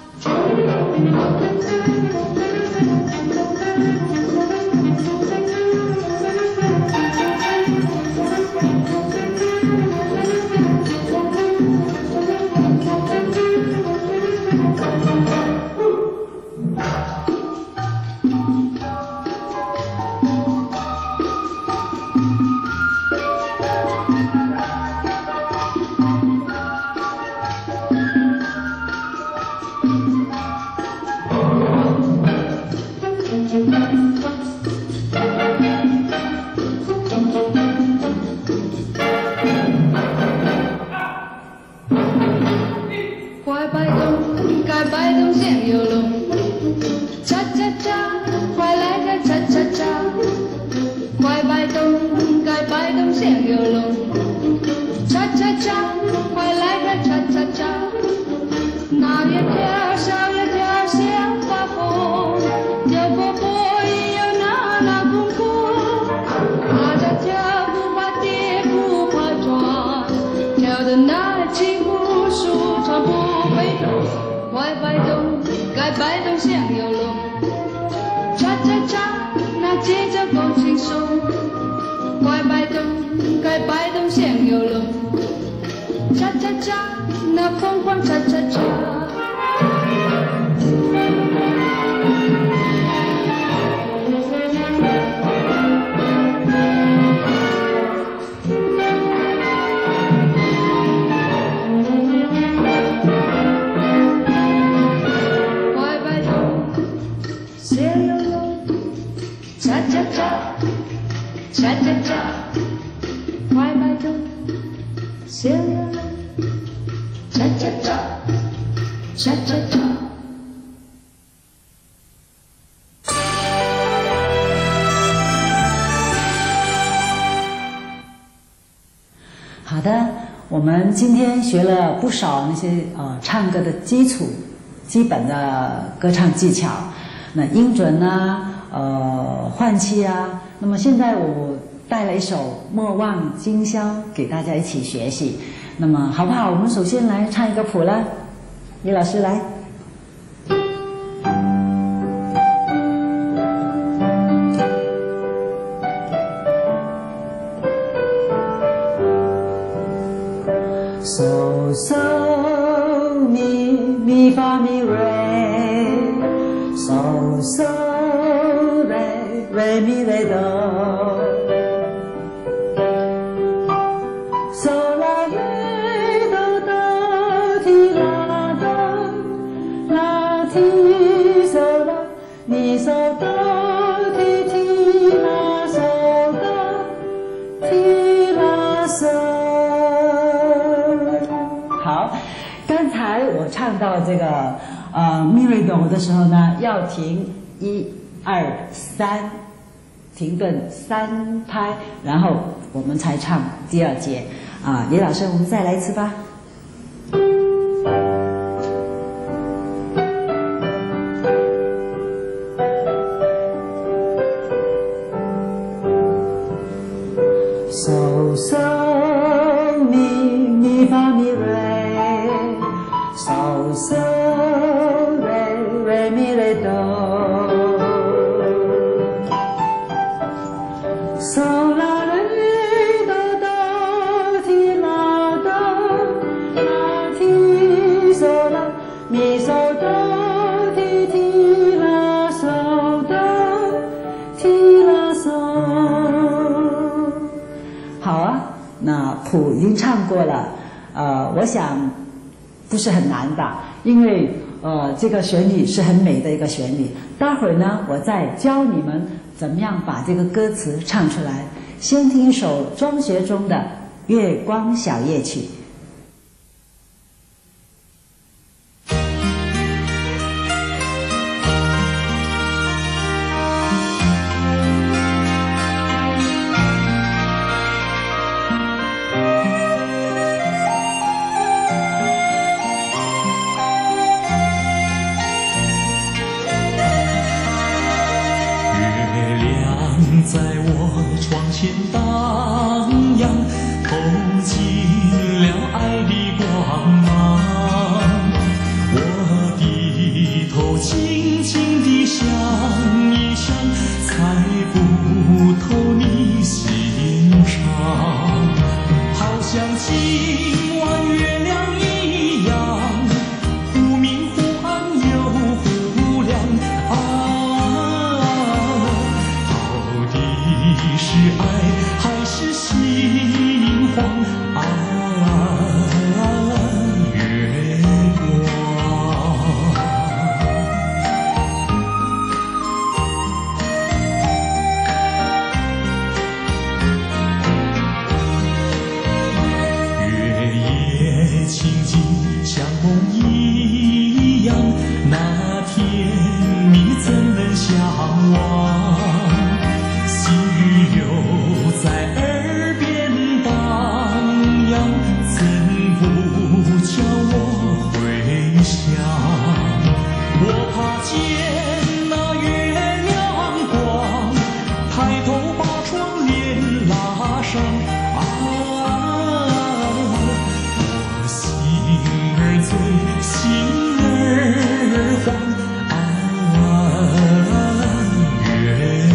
快摆动，该摆动像游龙，恰恰恰，快来个恰恰恰。快摆动，该摆动像游龙，恰恰恰，快来个恰恰恰。那边跳，小呀跳，像发疯，跳波波也有那那功夫，爬着跳不怕跌，不怕撞，跳的那起舞舒畅不被动。快摆动，该摆动像游龙，恰恰恰，那节奏够轻松。快摆动，该摆动像游龙，恰恰恰，那疯狂恰恰恰。快摆动，像游龙，恰恰恰，恰恰恰。快摆动，像游龙，恰恰恰，恰恰恰。 好的，我们今天学了不少那些呃唱歌的基础、基本的歌唱技巧，那音准啊，呃换气啊。那么现在我带了一首《莫忘今宵》给大家一起学习。那么好不好？我们首先来唱一个谱了，李老师来。So so mi mi fa mi re so so re re mi re do so la re do do ti la do la ti so la mi so do ti ti la so do ti la so。好，刚才我唱到这个呃 mi re do 的时候呢，要停一二三，停顿三拍，然后我们才唱第二节啊。李老师，我们再来一次吧。So so mi mi fa mi re so so re re mi re do so la re do do ti la do la ti so la mi so do ti ti la so do ti la so。好啊，那谱已经唱过了，呃，我想不是很难的，因为呃这个旋律是很美的一个旋律。待会儿呢，我再教你们怎么样把这个歌词唱出来。先听一首庄学忠的《月光小夜曲》。 在我窗前荡漾，透进了茫。我低头静静地想一想，猜不透你心肠，好像今晚月亮一样，忽明忽暗又忽亮啊，到底是爱还是心慌啊？月光，月夜清静像梦一样，那天你怎能相忘？细雨又在耳边荡漾，怎不叫我回想？我怕见那月亮光，抬头把窗帘拉上啊，我心儿醉，心儿慌啊，月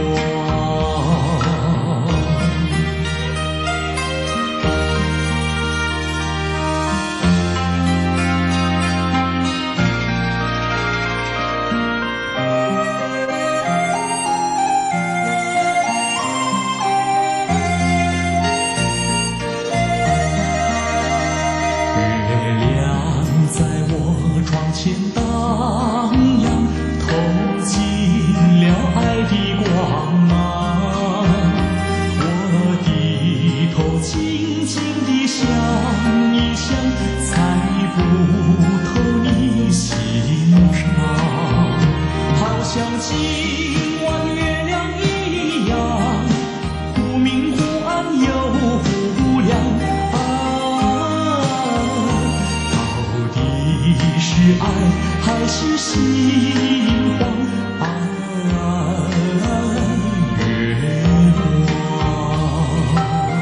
前荡漾，透进了爱的光芒。我低头静静地想一想，猜不透你心肠，好像今晚月亮一样，忽明忽暗又忽亮啊，到底是爱还是心慌啊？月光，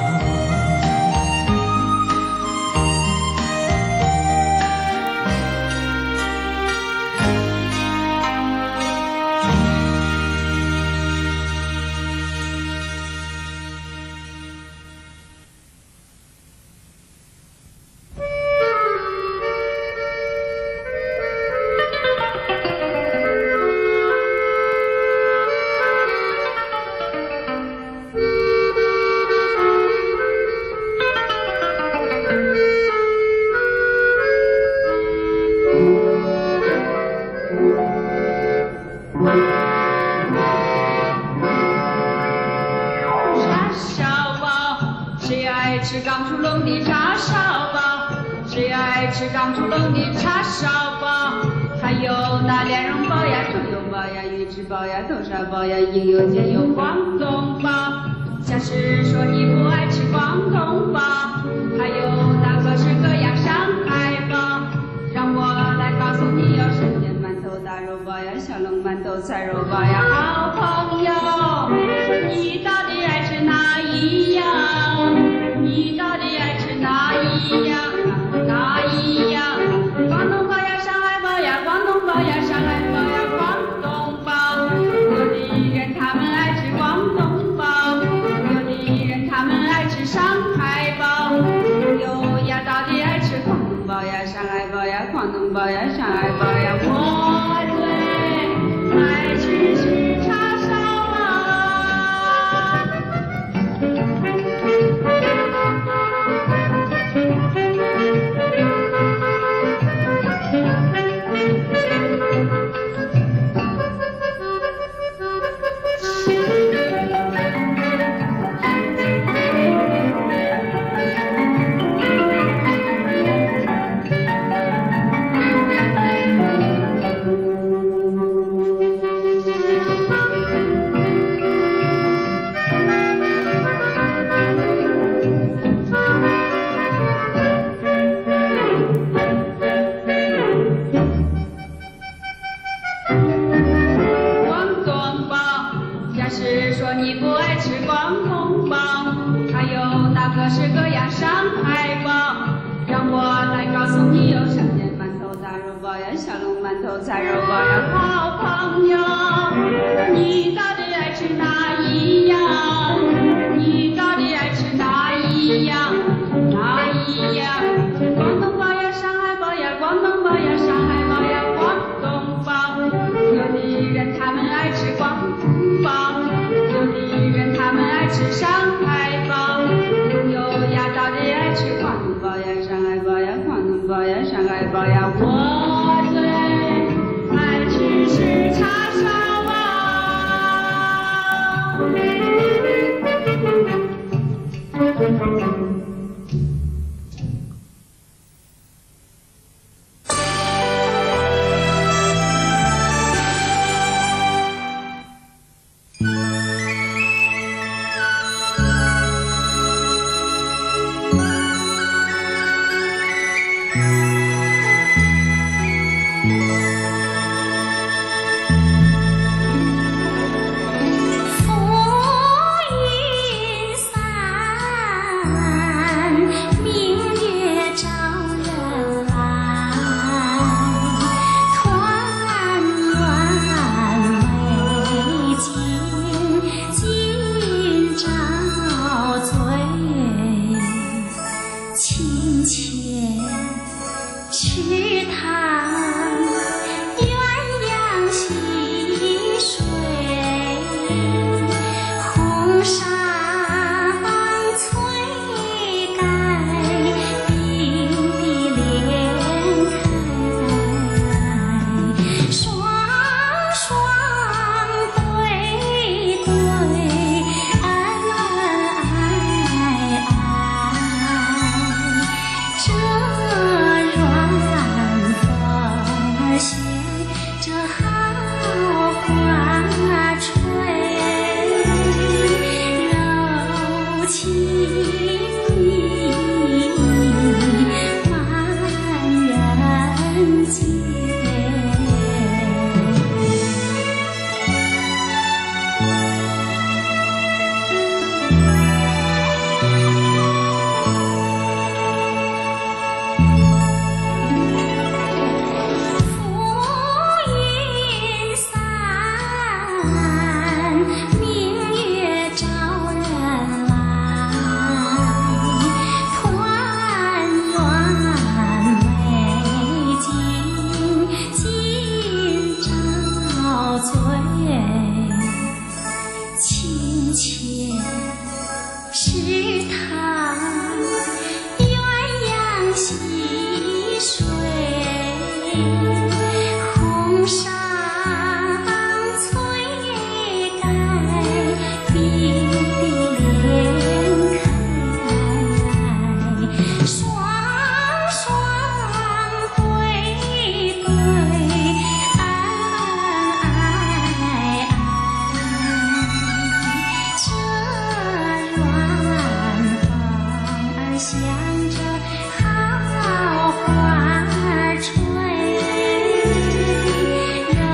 叉烧包，谁爱吃刚出笼的叉烧包？谁爱吃刚出笼的叉烧包？还有那莲蓉包呀、猪油包呀、鱼翅包呀、豆沙包呀、应有尽有广东包。像是说你不爱吃广东包，还有那各式各样上海包。让我来告诉你，有生煎馒头、大肉包呀、小笼馒头、菜肉包呀，好朋友，你到底爱吃哪一样？你到底爱吃哪一样？哪一样？广东包呀，上海包呀，广东包呀，上海包呀，广东包。有的人他们爱吃广东包，有的人他们爱吃上海包。有呀，到底爱吃广东包呀，上海包呀，广东包呀，上海包呀，我最爱吃是叉烧包。 告诉你有生煎馒头大肉包呀，小笼馒头菜肉包呀，好朋友，你到底爱吃哪一样？你到底爱吃哪一样？哪一样？广东包呀，上海包呀，广东包呀，上海包呀，广东包。有的人他们爱吃广东包，有的人他们爱吃上海包。有呀，到底爱吃广东包呀，上海包呀，广东包呀，上海包呀，我最爱吃是叉烧包。 想着好花吹。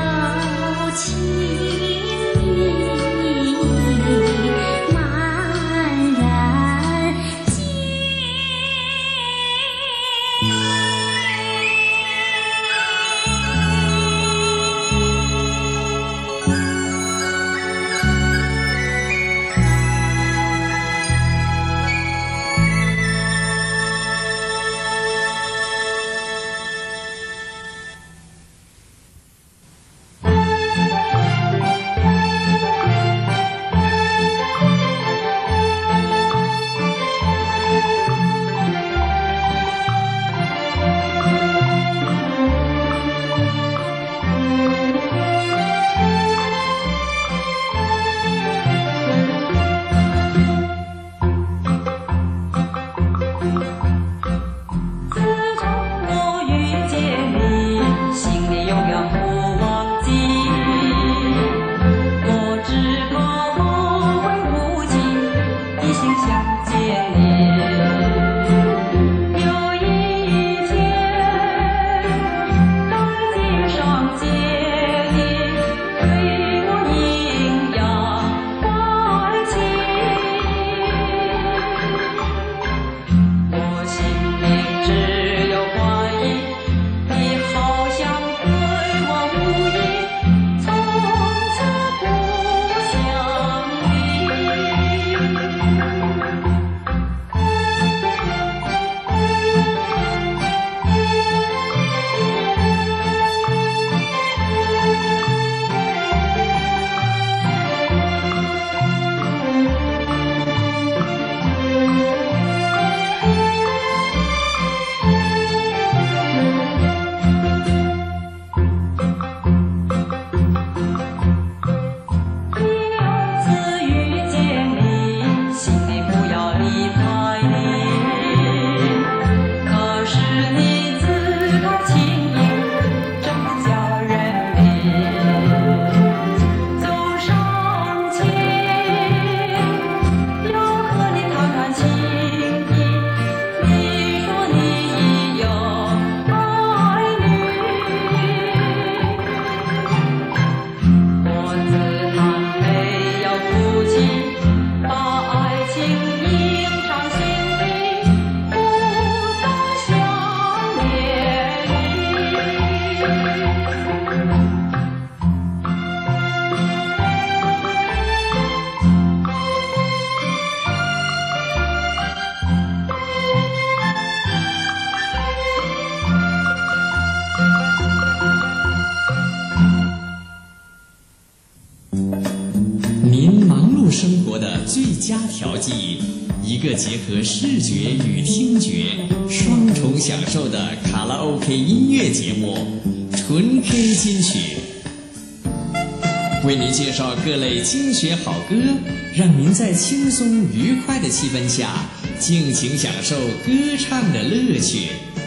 记，一个结合视觉与听觉双重享受的卡拉 OK 音乐节目《纯 K 金曲》，为您介绍各类精选好歌，让您在轻松愉快的气氛下尽情享受歌唱的乐趣。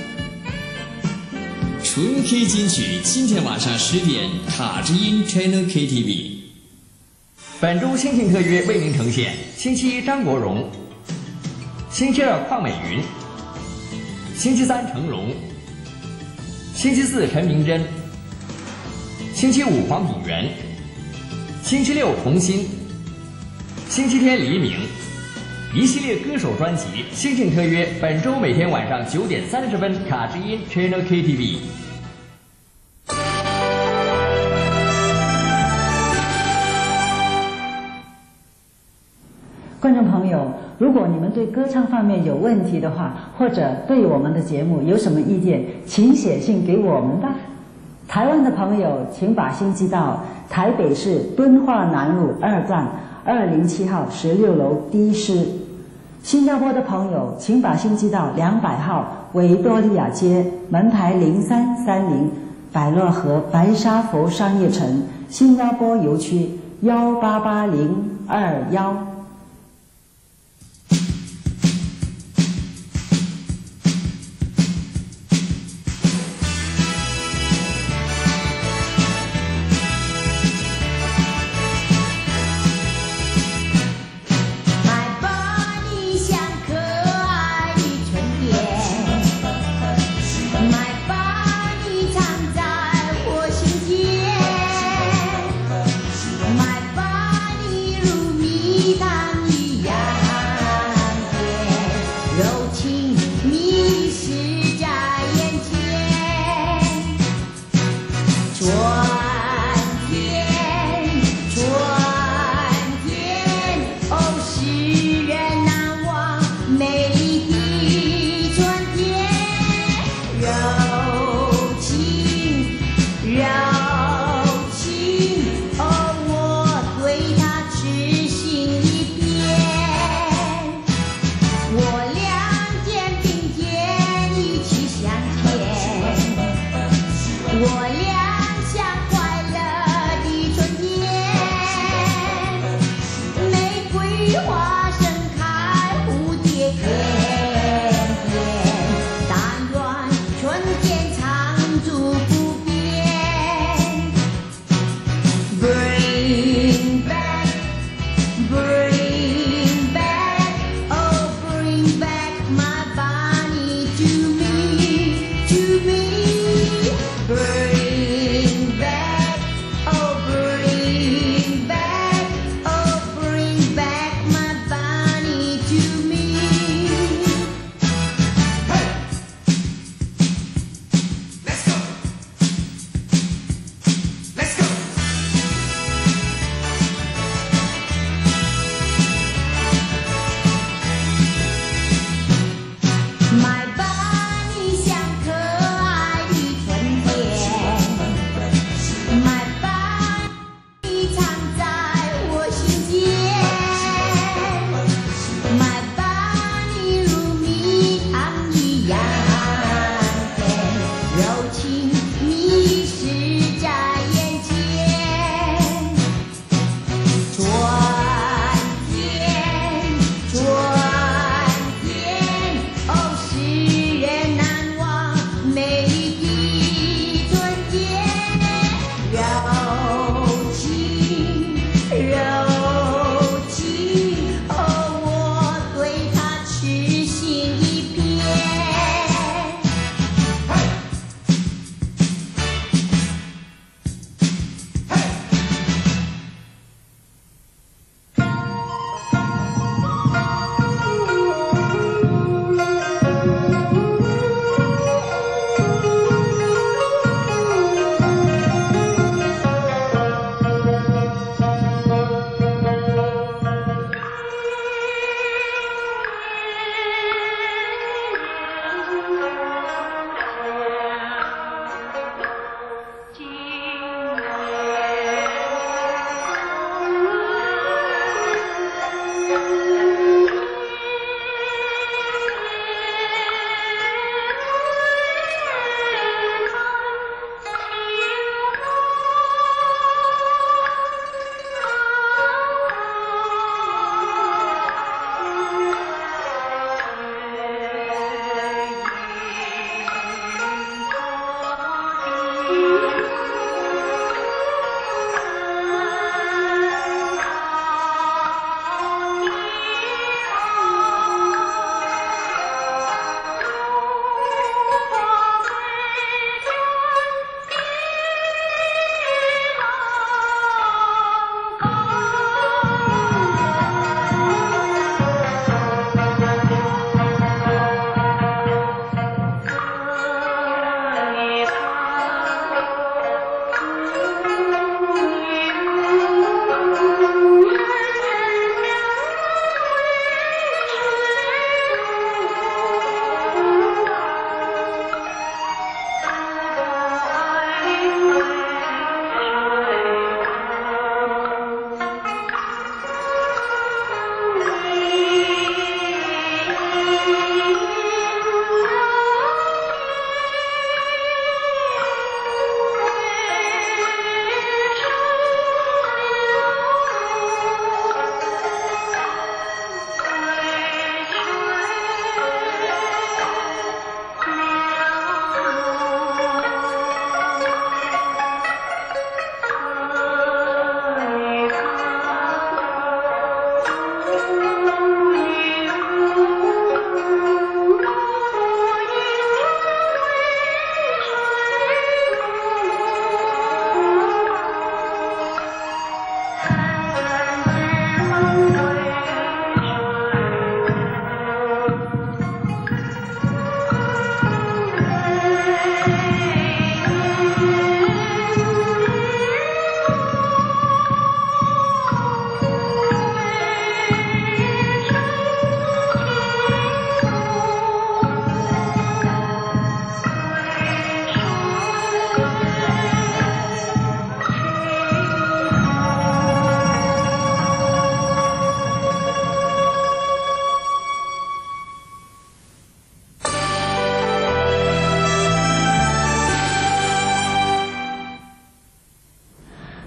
纯 K 金曲，今天晚上十点，卡之音 Channel K T V。本周星庆特约为您呈现：星期一张国荣，星期二邝美云，星期三成龙，星期四陈明真，星期五黄品源，星期六童心，星期天黎明。一系列歌手专辑星庆特约，本周每天晚上九点三十分，卡之音 Channel K T V。 观众朋友，如果你们对歌唱方面有问题的话，或者对我们的节目有什么意见，请写信给我们吧。台湾的朋友，请把信寄到台北市敦化南路二站二零七号十六楼 D 室。新加坡的朋友，请把信寄到两百号维多利亚街门牌零三三零百乐河白沙佛商业城新加坡邮区幺八八零二幺。 你如蜜糖。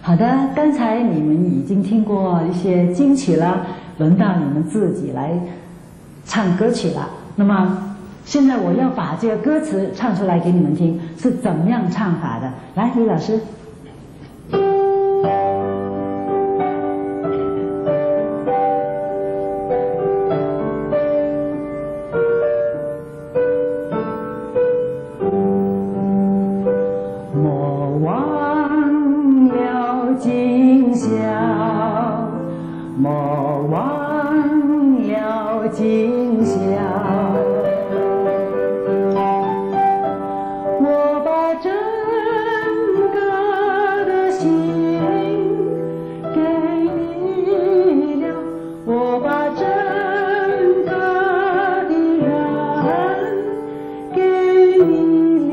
好的，刚才你们已经听过一些金曲了，轮到你们自己来唱歌曲了。那么现在我要把这个歌词唱出来给你们听，是怎么样唱法的？来，李老师。莫忘了今宵，莫忘了今宵。我把整个的心给你了，我把整个的人给你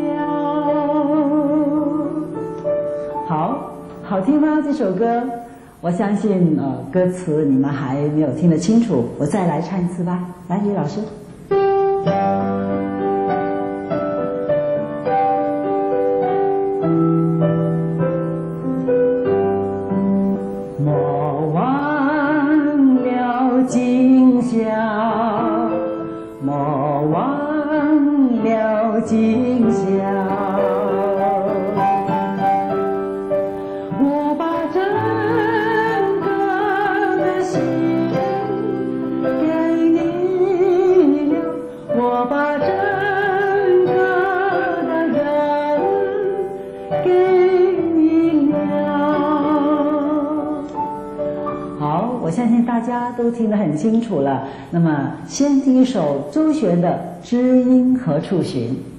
了。好，好听吗？这首歌，我相信呃歌词你们还没有听得清楚，我再来唱一次吧。来，李老师。莫忘了今宵，莫忘了今宵。我把整个的心给你了，我把整个的人给你了。好，我相信大家都听得很清楚了。那么，先听一首周璇的《知音何处寻》。